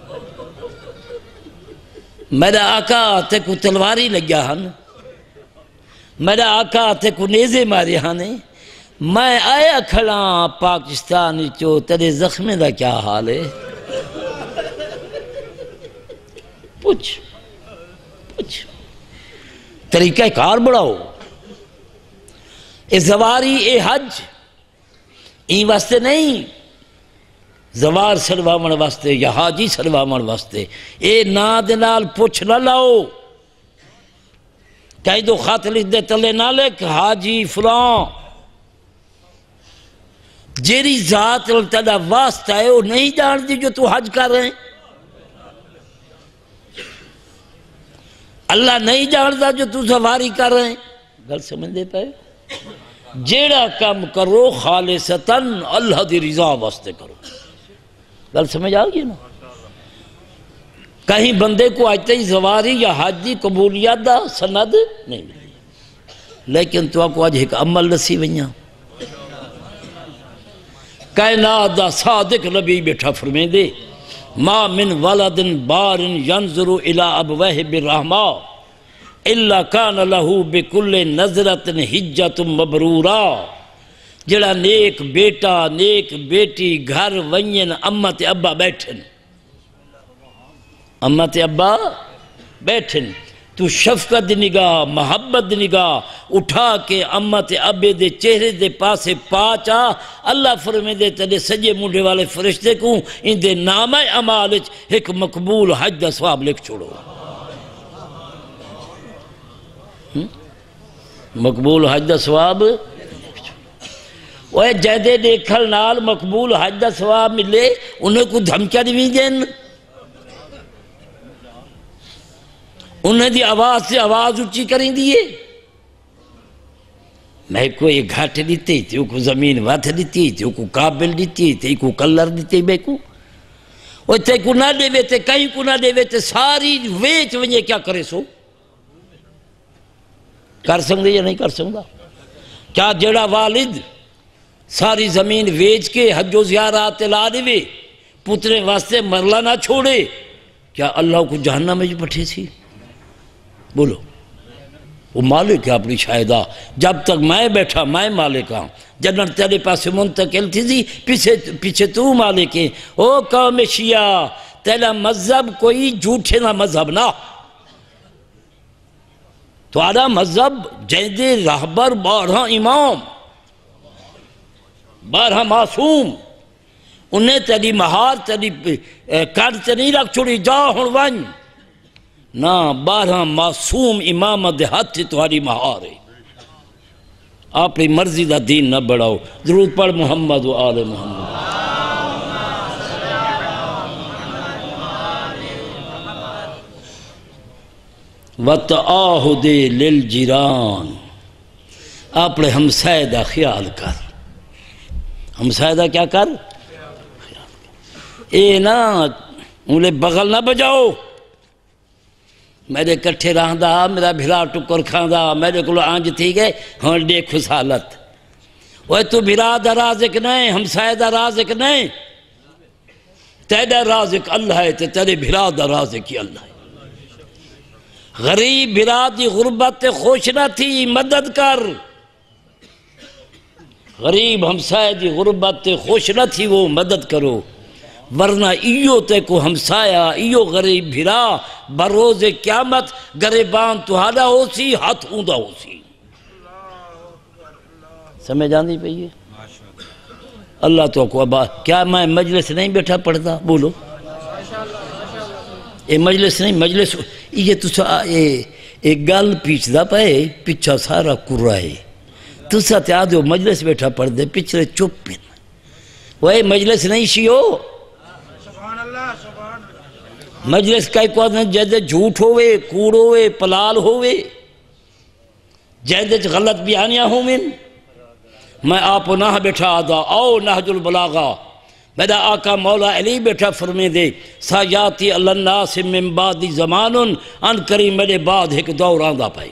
میرا آقا تے کو تلواری لگیا ہن میرا آقا تے کو نیزے مارے ہانے میں آیا کھڑا پاکستانی چو تیرے زخمیں دا کیا حال ہے پوچھ پوچھ طریقہ کار بڑھاؤ اے زواری اے حج این واسطے نہیں زوار سلوامن واسطے یا حاجی سلوامن واسطے اے نادنال پوچھ نہ لاؤ کہیں دو خط لکھ دے تلے نہ لکھ حاجی فلان جیری ذات تیرا واسطہ ہے وہ نہیں جان دی جو تو حج کر رہے ہیں اللہ نہیں جان دا جو تو زواری کر رہے ہیں گل سمجھ دے پائے جیڑا کام کرو خالصتاً اللہ دی رضا واسطے کرو گل سمجھ آگئی نا کہیں بندے کو آجتے ہی زواری یا حج دی قبولیت دا سند نہیں ملی لیکن تو آپ کو آج ایک عمل نسی ونیا کائنات دا صادق نبی بیٹھا فرمیں دے ما من ولد بار ینظر الى ابویہ بالرحمہ الا کان لہو بکل نظرت حجت مبرورا جڑا نیک بیٹا نیک بیٹی گھر ونین امت ابا بیٹھن امت ابا بیٹھن تو شفقت دی نگاہ محبت دی نگاہ اٹھا کے امت ابے دے چہرے دے پاسے پاچا اللہ فرمے دے تلے سجے منڈے والے فرشتے کو ان دے نامہ عمالج ایک مقبول حج دا ثواب لکھ چھوڑو مقبول حج دا ثواب وہ جہدے دیکھل نال مقبول حج دا ثواب ملے انہیں کو دھمکیا دی دین انہیں دی آواز سے آواز اچھی کریں دیئے میں کو ایک گھاٹ دیتے تھے کو زمین واتھ دیتے تھے کو قابل دیتے تھے کو کلر دیتے بے کو وہ تے کو نہ دے وے تے کہیں کو نہ دے وے تے ساری ویچ ونجے کیا کرے سو کر سکتے یا نہیں کر سکتا کیا جڑا والد ساری زمین ویچ کے حج و زیارات لا دے وے پترے واسطے مرلہ نہ چھوڑے کیا اللہ کو جہنم میں جو پٹھے تھی بولو وہ مالک ہے اپنی شاہدہ جب تک میں بیٹھا میں مالک ہوں جنت تیرے پاس منتقل تھی تھی پیچھے پیچھے تو مالک ہے او قوم شیعہ تیرا مذہب کوئی جھوٹے نہ مذہب نہ تمہارا مذہب جیدے رہبر بارہ امام بارہ معصوم انہیں تیری مہار تیری کر تے نہیں رکھ چھوڑی جا ہن ون نہ بارہ معصوم امام دے ہاتھ تمہاری مہار ہے اپنی مرضی دا دین نہ بڑھاؤ ضرور پڑھ محمد و آل محمد وَتَعَاهُدِ لِلْجِرَانِ اپنے ہمسائے دا خیال کر ہمسائے دا کیا کر اے نا انہیں بغل نہ بجاؤ میرے کٹھے رہندہ میرا بھرا ٹکر کھاندہ میرے کلو آنج تھی گئے ہون دے خسالت وہ تو بھرا دا رازق نہیں ہمسائے دا رازق نہیں تیرا رازق اللہ ہے تیرے بھرا دا رازق ہی اللہ ہے غریب بھرا دی غربت خوش نہ تھی مدد کر غریب ہمسائے دی غربت خوش نہ تھی وہ مدد کرو ورنہ ایو تے کو ہمسایا ایو غریب بھرا بروز قیامت گریبان تہاڈا ہو سی ہاتھ اوندا ہو سی سمجھ آندی پئی ہے اللہ تو کو ابا کیا میں مجلس نہیں بیٹھا پڑھتا بولو اے مجلس نہیں مجلس یہ تو ایک گل پیچھدا پے پچھا سارا کرائے تسا تے آدھو مجلس بیٹھا پڑھ دے پچھلے چپ پہ وہ مجلس نہیں شیو مجلس کا ایک وقت جیدے جھوٹ ہوئے کوڑ ہوئے پلال ہوئے جیدے غلط بیانیاں ہوئے میں آپ نہ بیٹھا آدھا آؤ نہج البلاغہ میرا آقا مولا علی بیٹھا فرمے دے سایاتی اللہ الناس من بعد زمان ان کریم میرے بعد ایک دور آندہ پائے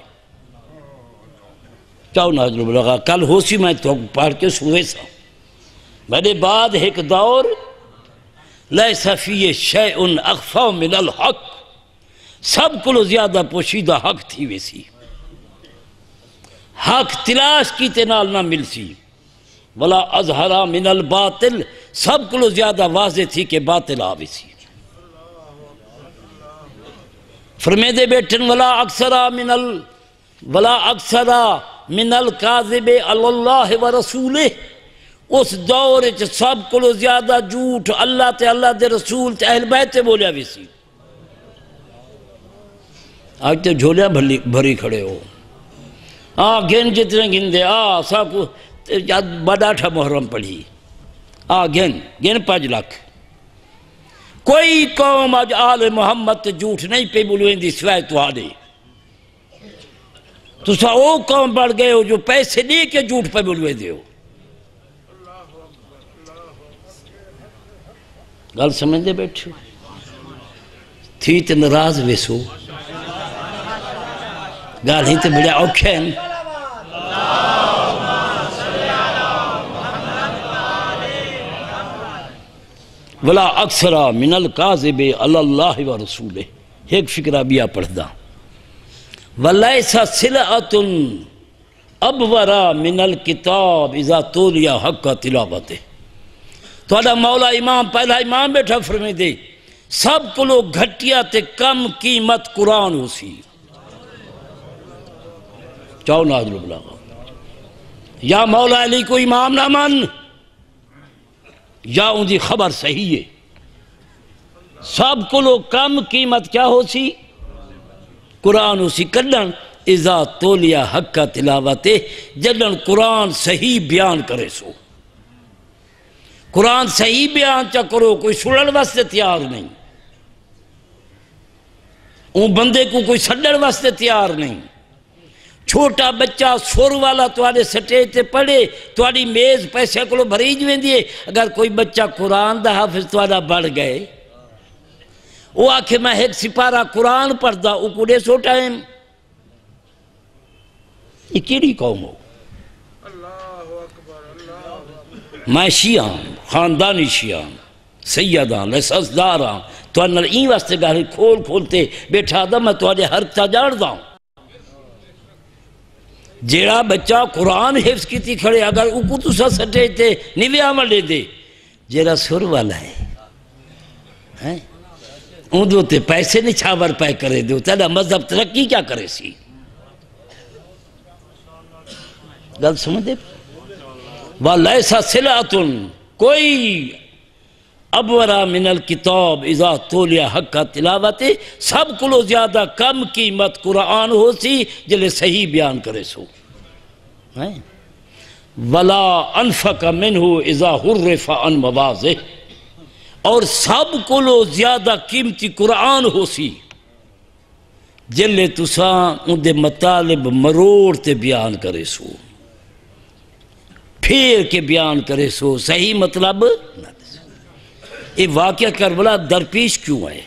چاہو نہج البلاغہ کل ہو سی میں تو پڑھ کے سوئے سا میرے بعد ایک دور لیس فی شیئن اخفا من الحق سب کو زیادہ پوشیدہ حق تھی ویسی حق تلاش کی تنال نہ مل سی ولا اظہرا من الباطل سب کو زیادہ واضح تھی کہ باطل آوی سی فرمے دے بیٹھن ولا اکثرا من ال ولا اکثرا من القاذب اللہ و رسولہ اس دور سب کو زیادہ جھوٹ اللہ تے اللہ دے رسول تے اہل بیت تے بولیا بھی سی آج تے جھولیا بھری کھڑے ہو آ گھن جتنے گھن دے آ سا کو بڑا ٹھا محرم پڑھی آ گھن گھن پانچ لاکھ کوئی قوم آج آل محمد تے جھوٹ نہیں پہ بولویں دی سوائے تو آدھے تو سا او قوم بڑھ گئے ہو جو پیسے لے کے جھوٹ پہ بولویں دے ہو گل سمجھ دے بیٹھو تھی تے نراز ویسو گل ہی تے بڑے اوکھین ولا اکثر من الکاذب علی اللہ و رسولہ. ایک فکرہ بیا پڑھدا. ولیس سلعۃ ابور من الکتاب اذا تولی حق تلاوتہ. تھوڑا مولا امام پہلا امام بیٹھا فرمے دے سب کو لوگ گھٹیا تے کم قیمت قرآن ہو سی. چاہو نازل بلاغا یا مولا علی کو امام نہ من یا ان دی خبر صحیح ہے. سب کو لوگ کم قیمت کیا ہو سی قرآن ہو سی. کڈن اذا تولیا حق کا تلاوتے جدن قرآن صحیح بیان کرے سو. قرآن صحیح بیان چا کرو کوئی سڑن واسطے تیار نہیں. اون بندے کو کوئی سڑن واسطے تیار نہیں. چھوٹا بچہ سور والا توڑے سٹیج تے پڑھے توڑی میز پیسے کو بھریج میں دیئے. اگر کوئی بچہ قرآن دا حافظ توڑا بڑھ گئے وہ آکھے میں ایک سپارہ قرآن پڑھ دا او کو دے سو ٹائم. یہ کیڑی قوم ہو؟ میں شیعہ خاندانی شیعہ سیداں لسزداراں تو انہر این واسطے گاہی کھول کھولتے بیٹھا دا میں تو آجے ہر تا جاڑ دا ہوں. جیڑا بچہ قرآن حفظ کی تھی کھڑے اگر اوکو تو سا سٹے تے نیوے عمل لے دے جیڑا سر والا ہے اون دو تے پیسے نہیں چھاور پائے کرے دو تیڑا مذہب ترقی کیا کرے سی. گل سمجھ دے وَلَيْسَ سِلَعَةٌ کوئی ابورا من الکتاب اذا تولیا حق کا تلاوتے سب کلو زیادہ کم قیمت قرآن ہو سی جلے صحیح بیان کرے سو. وَلَا أَنْفَقَ مِنْهُ اِذَا حُرِّفَ عَنْ مَوَاضِعِ اور سب کلو زیادہ قیمتی قرآن ہو سی جلے تساں ان دے مطالب مروڑ تے بیان کرے سو پھیر کے بیان کرے سو صحیح مطلب نہ دے سو. یہ واقعہ کربلا درپیش کیوں ہے؟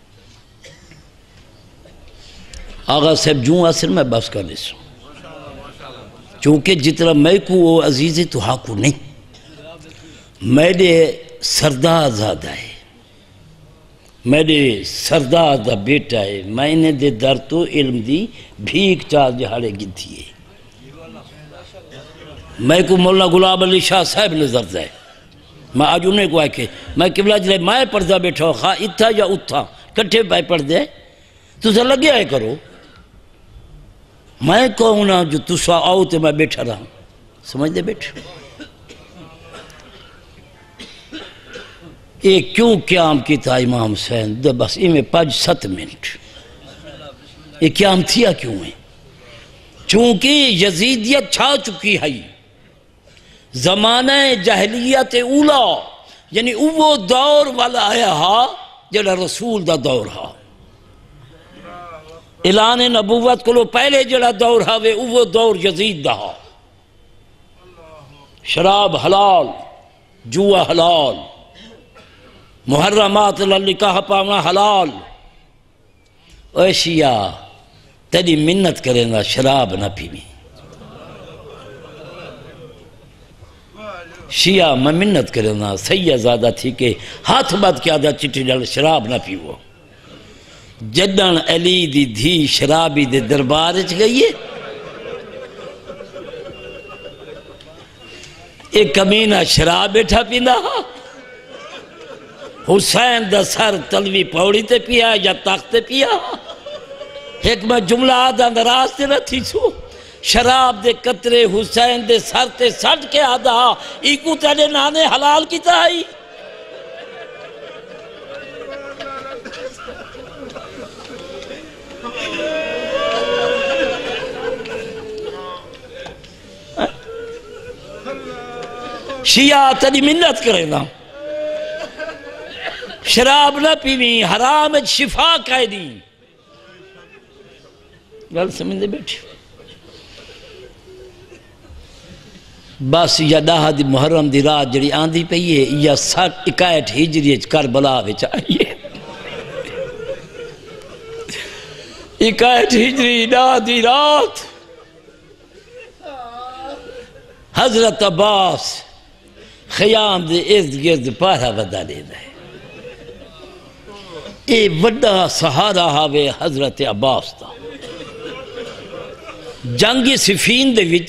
آغا صاحب جوں آسر میں بس کر لے سو چونکہ جتنا میں کو وہ عزیز تو حاکو نہیں. میرے سردار زادہ ہے میرے سردار دا بیٹا ہے میں نے دے در تو علم دی بھیک چار جہاڑے گنتی ہے. میں کو مولانا غلام علی شاہ صاحب نظر دے میں آج انہیں کو آئے کہ میں قبلہ جلے میں پردہ بیٹھا ہو خواہ اتھا یا اتھا کٹھے پائے پردے تو سے لگے آئے کرو. میں کہوں نا جو تسا آؤ تے میں بیٹھا رہا ہوں سمجھ دے بیٹھا. ایک کیوں قیام کی تھا امام حسین دے بس میں پانچ ست منٹ یہ قیام تھیا کیوں ہے؟ چونکہ یزیدیت چھا چکی ہے زمانہ جہلیت اولا یعنی وہ دور والا آیا ہا جڑا رسول دا دور ہا. اعلان نبوت کو لو پہلے جڑا دور ہا وہ دور یزید دا ہا. شراب حلال جوا حلال محرمات للکاہ پاونا حلال. اے شیعہ تیری منت کریں گا شراب نہ پیوی. شیعہ میں منت کریں گا سیہ زیادہ تھی کہ ہاتھ بات کیا دا چٹی ڈال شراب نہ پیو. جدن علی دی دھی شرابی دے دربار اچ گئی ہے ایک کمینہ شراب بیٹھا پیندہ حسین دا سر تلوی پوڑی تے پیا یا تخت تے پیا. ایک میں جملہ آدھا نراز تے نہ تھی سو شراب دے قطرے حسین دے سر تے سٹ کے آدھا ایکو تیرے نانے حلال کی تائی. شیعہ تیری منت کرے نا شراب نہ پیوی حرام شفا کہہ دی. گل سمجھ دے بیٹھے بس یا داہ دی محرم دی رات جڑی آندھی پئی ہے یا سٹ اکائٹ ہجری کربلا وچ آئیے. اکائٹ ہجری داہ دی رات حضرت عباس خیام دے ارد گرد پارا ودا لے رہے اے وڈا سہارا ہاوے حضرت عباس دا جنگ صفین دے وچ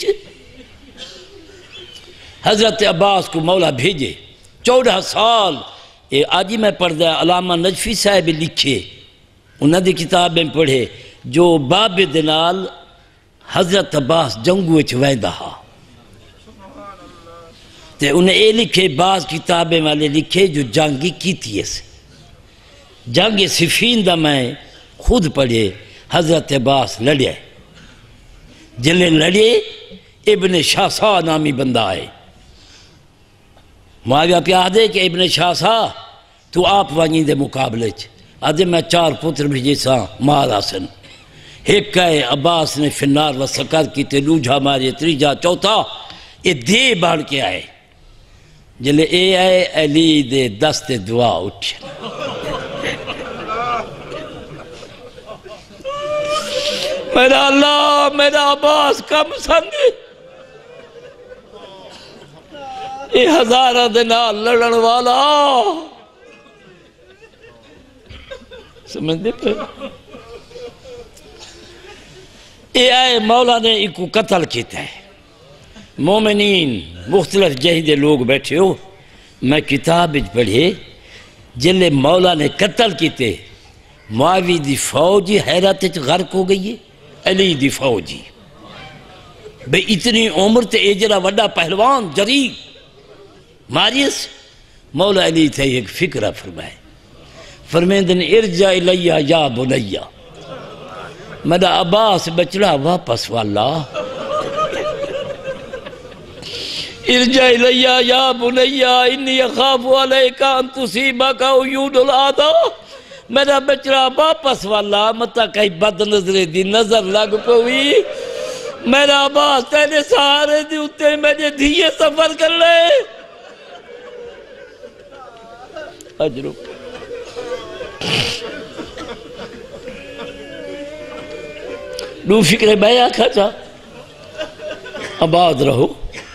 حضرت عباس کو مولا بھیجے چودہ سال اے آجی میں پڑھ دا علامہ نجفی صاحب لکھے انہاں دی کتاب میں پڑھے جو باب دنال حضرت عباس جنگو اچ ویندہ ہا تے انہیں اے لکھے بعض کتابیں والے لکھے جو جنگی کیتی ہے سے جنگ صفین دا میں خود پڑھے حضرت عباس لڑے جلے لڑے ابن شاسا نامی بندہ آئے معاویہ پہ آدھے کہ ابن شاسا تو آپ وانی دے مقابلے چ آدھے میں چار پتر بھیجے سا مال آسن ایک کہے عباس نے فنار و سکر کی تے لوجھا مارے تریجا چوتھا اے دے بڑھ کے آئے جلے اے آئے علی دے دست دعا اٹھے میرا اللہ میرا عباس کم سنگے اے ہزارہ دنہ لڑن والا سمجھ دے پہ اے آئے مولا نے ایک کو قتل کیتا ہے مومنین مختلف جہدے لوگ بیٹھے ہو میں کتاب پڑھے جلے مولا نے قتل کیتے معاوی دی فوجی حیرت غرق ہو گئی ہے علی دی فوجی بے اتنی عمر تے اجرا وڈا پہلوان جری ماریس مولا علی تھے ایک فکرہ فرمائے فرمیندن ارجع الیہ یا بنیہ میرا عباس بچڑا واپس والا ارجع الیہ یا بنیہ انی اخاف علیکا ان تصیبک عیون العادا میرا بچڑا واپس والا متا کئی بد نظرے دی نظر لگ پوئی میرا عباس تیرے سہارے دی اتے مجھے دھیے سفر کر لے اجرو دو فکر بیا کھچا آباد رہو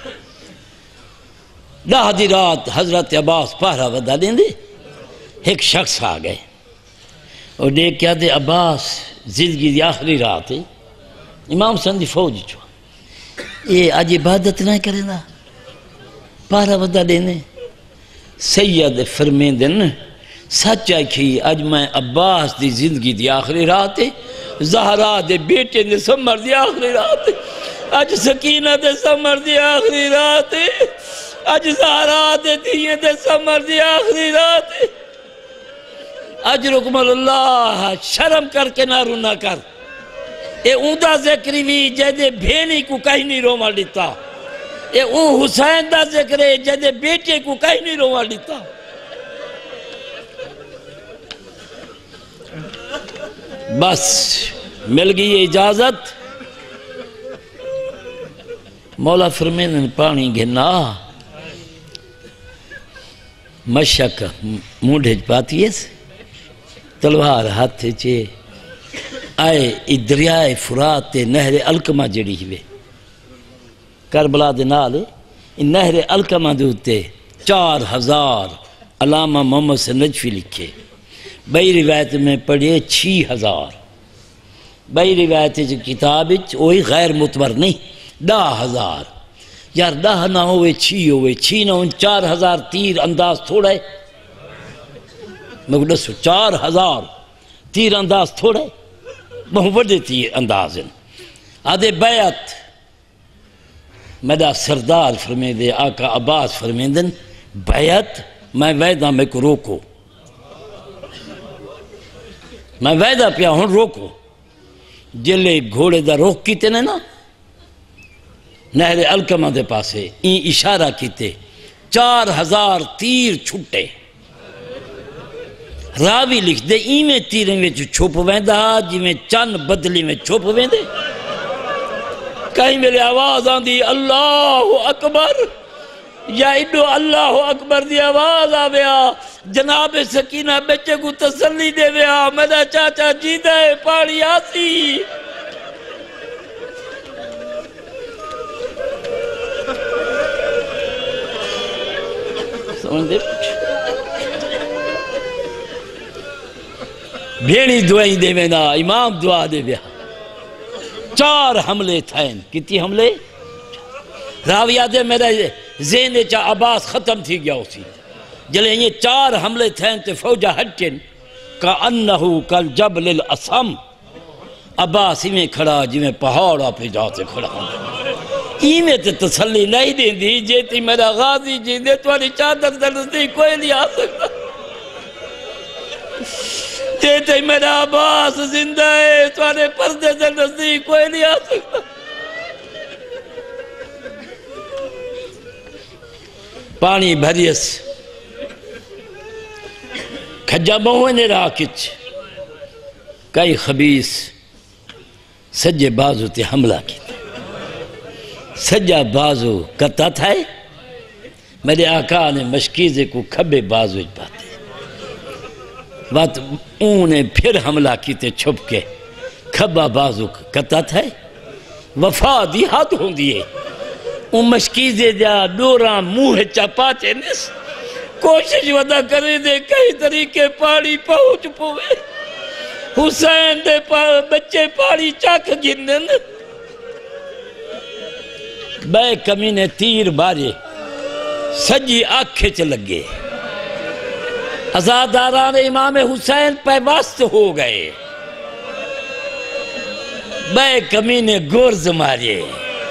دہ دی رات حضرت عباس پہرا ودا دیں دے ایک شخص آ گئے اور دیکھ کیا دے عباس زندگی دی آخری رات ہے امام سندی فوج چھو یہ آج عبادت نہ کرے نا پہرا ودا دینے سید فرمیندن سچ آئی آج میں عباس دی زندگی دی آخری رات ہے زہرا دے بیٹے دے سمر دی آخری رات ہے آج سکینہ دے سمر دی آخری رات ہے آج زہرا دے دیئے دے سمر دی آخری رات ہے آج رکم اللہ شرم کر کے نہ رونا کر اے اوندا ذکری بھی جیدے بھینی کو کہیں نہیں روما لیتا اے اون حسین دا ذکرے جیدے بیٹے کو کہیں نہیں روما لیتا بس مل گئی اجازت مولا فرمین پانی گھنا مشک مونڈھے پاتی ہے تلوار ہاتھ چے آئے دریائے فرات نہر الکمہ جڑی ہوئے کربلا دے نالے نہر الکمہ دے ہوتے چار ہزار علامہ محمد سے نجفی لکھے بئی روایت میں پڑھے چھ ہزار بئی روایت جو کتاب وہی غیر متبر نہیں دہ ہزار یار دہ نہ ہوئے چھ ہوئے چھ نہ ہوئے چار ہزار تیر انداز تھوڑا ہے میں کہوں دسو چار ہزار تیر انداز تھوڑا ہے بہت بڑے تیر انداز ہیں آدھے بیعت میرا سردار فرمے دے آقا عباس فرمیندن بیعت میں ویدہ میں کو روکو میں ویدہ پیا ہوں روکو جلے گھوڑے دا روک کیتے نے نا نہر الکمہ دے پاسے این اشارہ کیتے چار ہزار تیر چھٹے راوی لکھ دے این میں تیریں میں چھوپ ویندہ جی میں چند بدلی میں چھوپ ویندے کہیں میرے آواز آن دی اللہ اکبر یا ایڈو اللہ اکبر دی آواز آویا جناب سکینہ بچے کو تسلی دے ویا میرا چاچا جیدہ ہے پاڑی آسی سمجھ دے بھیڑی دعائیں دے وینا امام دعا دے بیا چار حملے تھائیں کتی حملے راویات ہے میرا ذہن چا عباس ختم تھی گیا اسی جلے یہ چار حملے تھائیں تے فوجہ ہٹن کا انہو کل جبل الاسم عباس ہی میں کھڑا جی میں پہاڑا پہ جاتے کھڑا ہی میں تے تسلی نہیں دیں دی جیتی میرا غازی جی دے تواری چادر دلستی کوئی نہیں آ سکتا جیتے میرا عباس زندہ ہے توارے پردے دلستی کوئی نہیں آ سکتا پانی بھریس کھجا بہوے نے رہا کچھ کئی خبیص سجے بازو تے حملہ کی سجا بازو کتا تھا میرے آقا نے مشکیزے کو کھبے بازو پاتے بات انہیں پھر حملہ کیتے چھپ کے کھبا بازو کتا تھا وفا دی ہاتھ ہوں دیئے ان مشکیزے جا دوران موہ چاپاتے نس کوشش ودا کرے دے کئی طریقے پاڑی پہنچ پوے حسین دے بچے پاڑی چاک گنن بے کمینے تیر بارے سجی آنکھیں چل لگے ازاداران امام حسین پیوست ہو گئے بے کمینے گورز مارے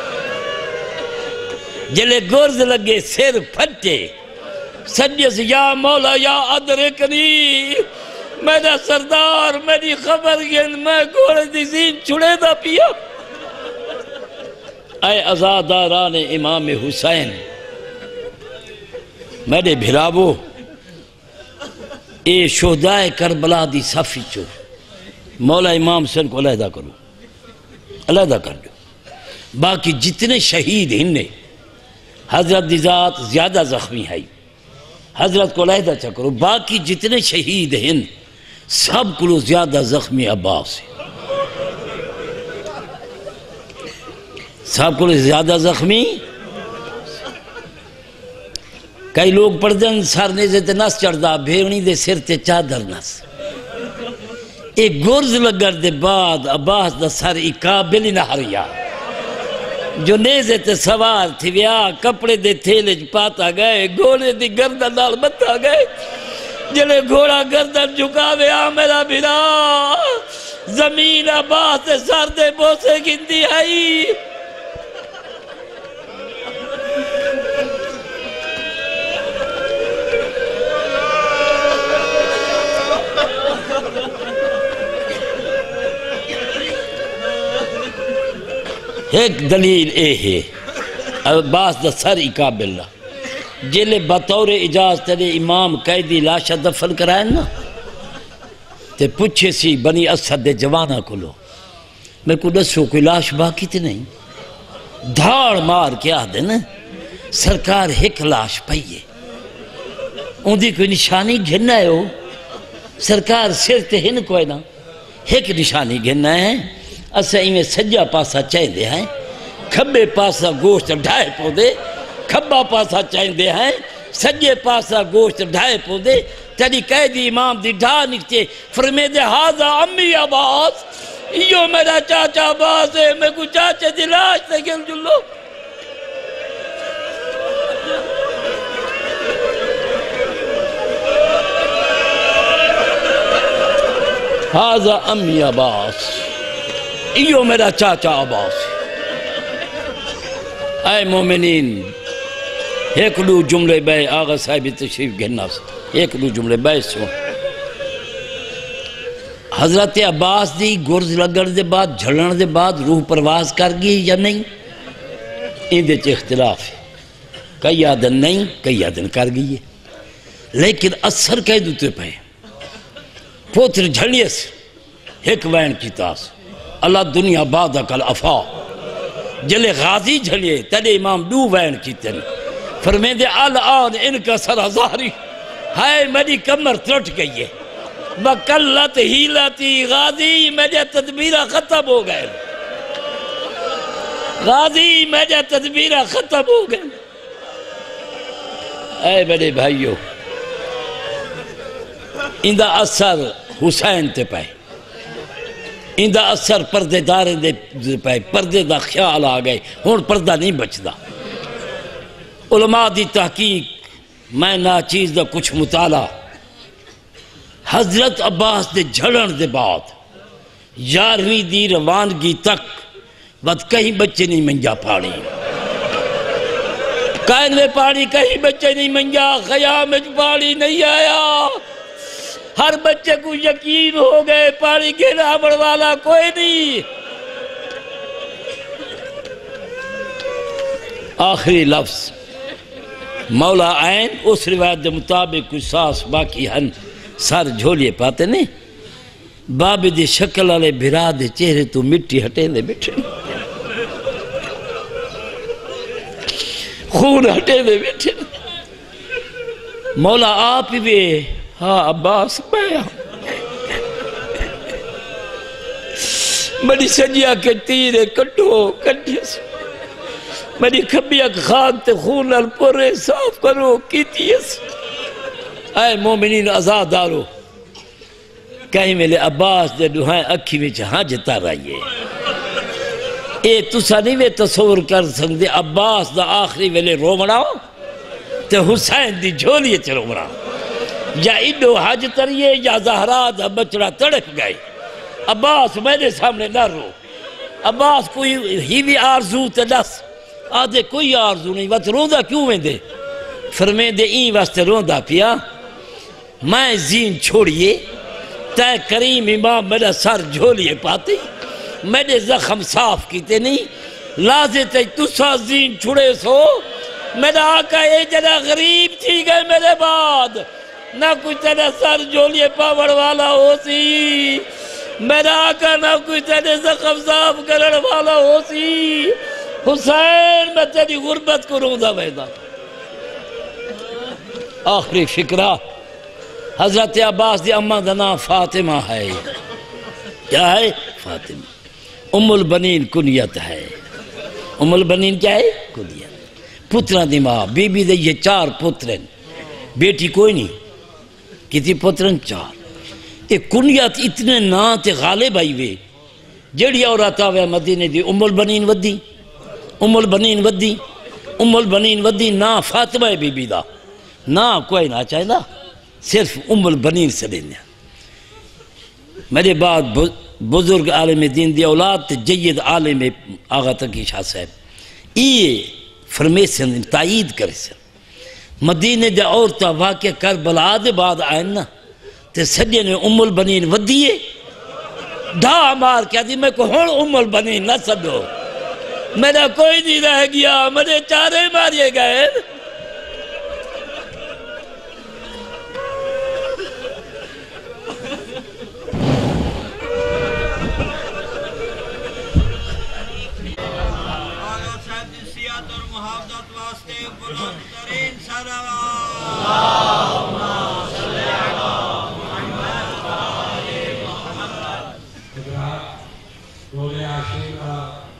جلے گورز لگے سر پھٹے سجیس یا مولا یا ادرکنی میرا سردار میری خبر گن میں گھوڑے دی زین چھڑے دا پیا اے ازاداران امام حسین میرے بھراوو اے شہدائے کربلا دی صفی چو مولا امام حسین کو علیحدہ کرو علیحدہ کر دو باقی جتنے شہید ہننے حضرت دی ذات زیادہ زخمی ہے حضرت کو علیحدہ چکرو باقی جتنے شہید ہن سب کو زیادہ زخمی عباس ہے سب کو زیادہ زخمی کئی لوگ پڑھ دیں سر نیزے تے نس چڑھدا بھیڑنی دے سر تے چادر نس ایک گرز لگر دے بعد عباس دا سر ای قابل ہی نہ ہریا جو نیزے تے سوار تھی ویا کپڑے دے تھیلے پاتا گئے گھوڑے دی گردن نال بتا گئے جلے گھوڑا گردن جھکا ویا میرا بھرا زمین عباس تے سر دے بوسے گندی آئی ایک دلیل اے ہے عباس دا سر ای قابل لا جلے بطور اجازت تیرے امام قیدی لاشا دفن کرائیں نا تے پوچھے سی بنی اسد دے جوانا کو لو میں کو دسو کوئی لاش باقی تے نہیں دھاڑ مار کے آدھے نا سرکار ایک لاش پائیے ان دی کوئی نشانی گھننا ہے ہو سرکار سر تے ہن کوئی نا ایک نشانی گھننا ہے اسے ایمیں سجا پاسا چاہیں دے ہیں کھبے پاسا گوشت ڈھائے پو دے کھبا پاسا چاہیں دے ہیں سجے پاسا گوشت ڈھائے پو دے تیری قیدی امام دی ڈھا نکتے فرمے دے حاضر امی عباس یہ میرا چاچا عباس ہے میں کو چاچے دلاش سے گل جلو حاضر امی عباس ایو میرا چاچا عباس اے مومنین ایک دو جملے بے آغا صاحبی تشریف گھننا سے ایک دو جملے بے سو حضرت عباس دی گرز لگڑ دے بعد جھڑن دے بعد روح پرواز کر گئی یا نہیں ان دے چے اختلاف ہے کئی آدن نہیں کئی آدن کر گئی ہے لیکن اثر کہہ دوتے پہ پوتر جھڑیے سے ایک وین کی تاس اللہ دنیا بعدہ کل افا جلے غازی جھڑیے تیرے امام دو وین کی تن فرمین دے الان ان کا سر ہزاری ہائے میری کمر ترٹ گئی ہے بکلت ہیلتی غازی میرے تدبیرہ ختم ہو گئے غازی میرے تدبیرہ ختم ہو گئے اے میرے بھائیو اندہ اثر حسین تے پائے، اندہ اثر پردے دارے دے پائے، پردے دا خیال آ گئے، ہون پردہ نہیں بچدا۔ علماء دی تحقیق میں نا چیز دا کچھ مطالعہ، حضرت عباس دے جھڑن دے بعد یارویں دی روانگی تک بد کہیں بچے نہیں منجا پاڑی، کائن میں پاڑی کہیں بچے نہیں منجا، خیام میں پاڑی نہیں آیا، ہر بچے کو یقین ہو گئے پاڑی کے رابڑ والا کوئی نہیں۔ آخری لفظ مولا عین اس روایت دے مطابق کوئی ساس باقی ہن سر جھولیے پاتے نہیں، بابے دی شکل والے بھرا دے چہرے تو مٹی ہٹے دے بیٹھے، خون ہٹے دے بیٹھے، مولا آپ ہی بھی ہاں عباس میں میری سجیا کے تیرے کٹو کٹھے سے میری کھبیا خان تے خون الپورے صاف کرو کیتی اس اے مومنین ازادارو کہیں میلے عباس دے دوہائیں اکھی میں ہاں جتا رہیے۔ اے تسا نہیں وے تصور کر سکتے عباس دا آخری ویلے رومنا تے حسین دی جھولیے چے رومنا، یا ایڈو حج تریے یا زہرا دا بچڑا تڑپ گئے۔ عباس میرے سامنے نہ رو، عباس کوئی ہی بھی آرزو تے دس آدھے کوئی آرزو نہیں، بات روندہ کیوں میں دے فرمے دے این واسطے روندہ پیا میں زین چھوڑیے تے کریم امام میرا سر جھولیے پاتی، میرے زخم صاف کیتے نہیں، لازے تے تسا زین چھوڑے سو میرا آقا اے جنا غریب تھی گئے میرے بعد، نہ کوئی تیرے سر جھولیے پاوڑ والا ہو سی، میرا آقا نہ کوئی تیرے زخم صاف کرن والا ہو سی، حسین میں تیری غربت کو روندہ بیدا۔ آخری فکرہ حضرت عباس دی اماں دا نام فاطمہ ہے، کیا ہے؟ فاطمہ ام البنین کنیت ہے، ام البنین کیا ہے؟ کنیت، پتران دی ماں، بی بی دے یہ چار پترن، بیٹی کوئی نہیں، کتی پترن؟ چار۔ ایک کنیت اتنے نا تے غالب آئی وے، جڑی عورت آوے مدینے دی ام البنین ودی، ام البنین ودی، ام البنین ودی نا فاطمہ بی بی دا، نا کوئی نہ چاہے دا، صرف ام البنین سے دینا۔ میرے بعد بزرگ عالم دین دی اولاد تے جید عالم آغا تقی شاہ صاحب یہ فرمیسن تائید کرے سن، مدینے دے عورتہ واقع کربلا دے بعد آئین نا تے سجے نے ام البنین ودیے ڈھا مار کیا دی میں کو ہون ام البنین نہ سدو، میرا کوئی نہیں رہ گیا، میرے چارے ماریے گئے۔ اور محافظت واسطے بلند ترین صلوات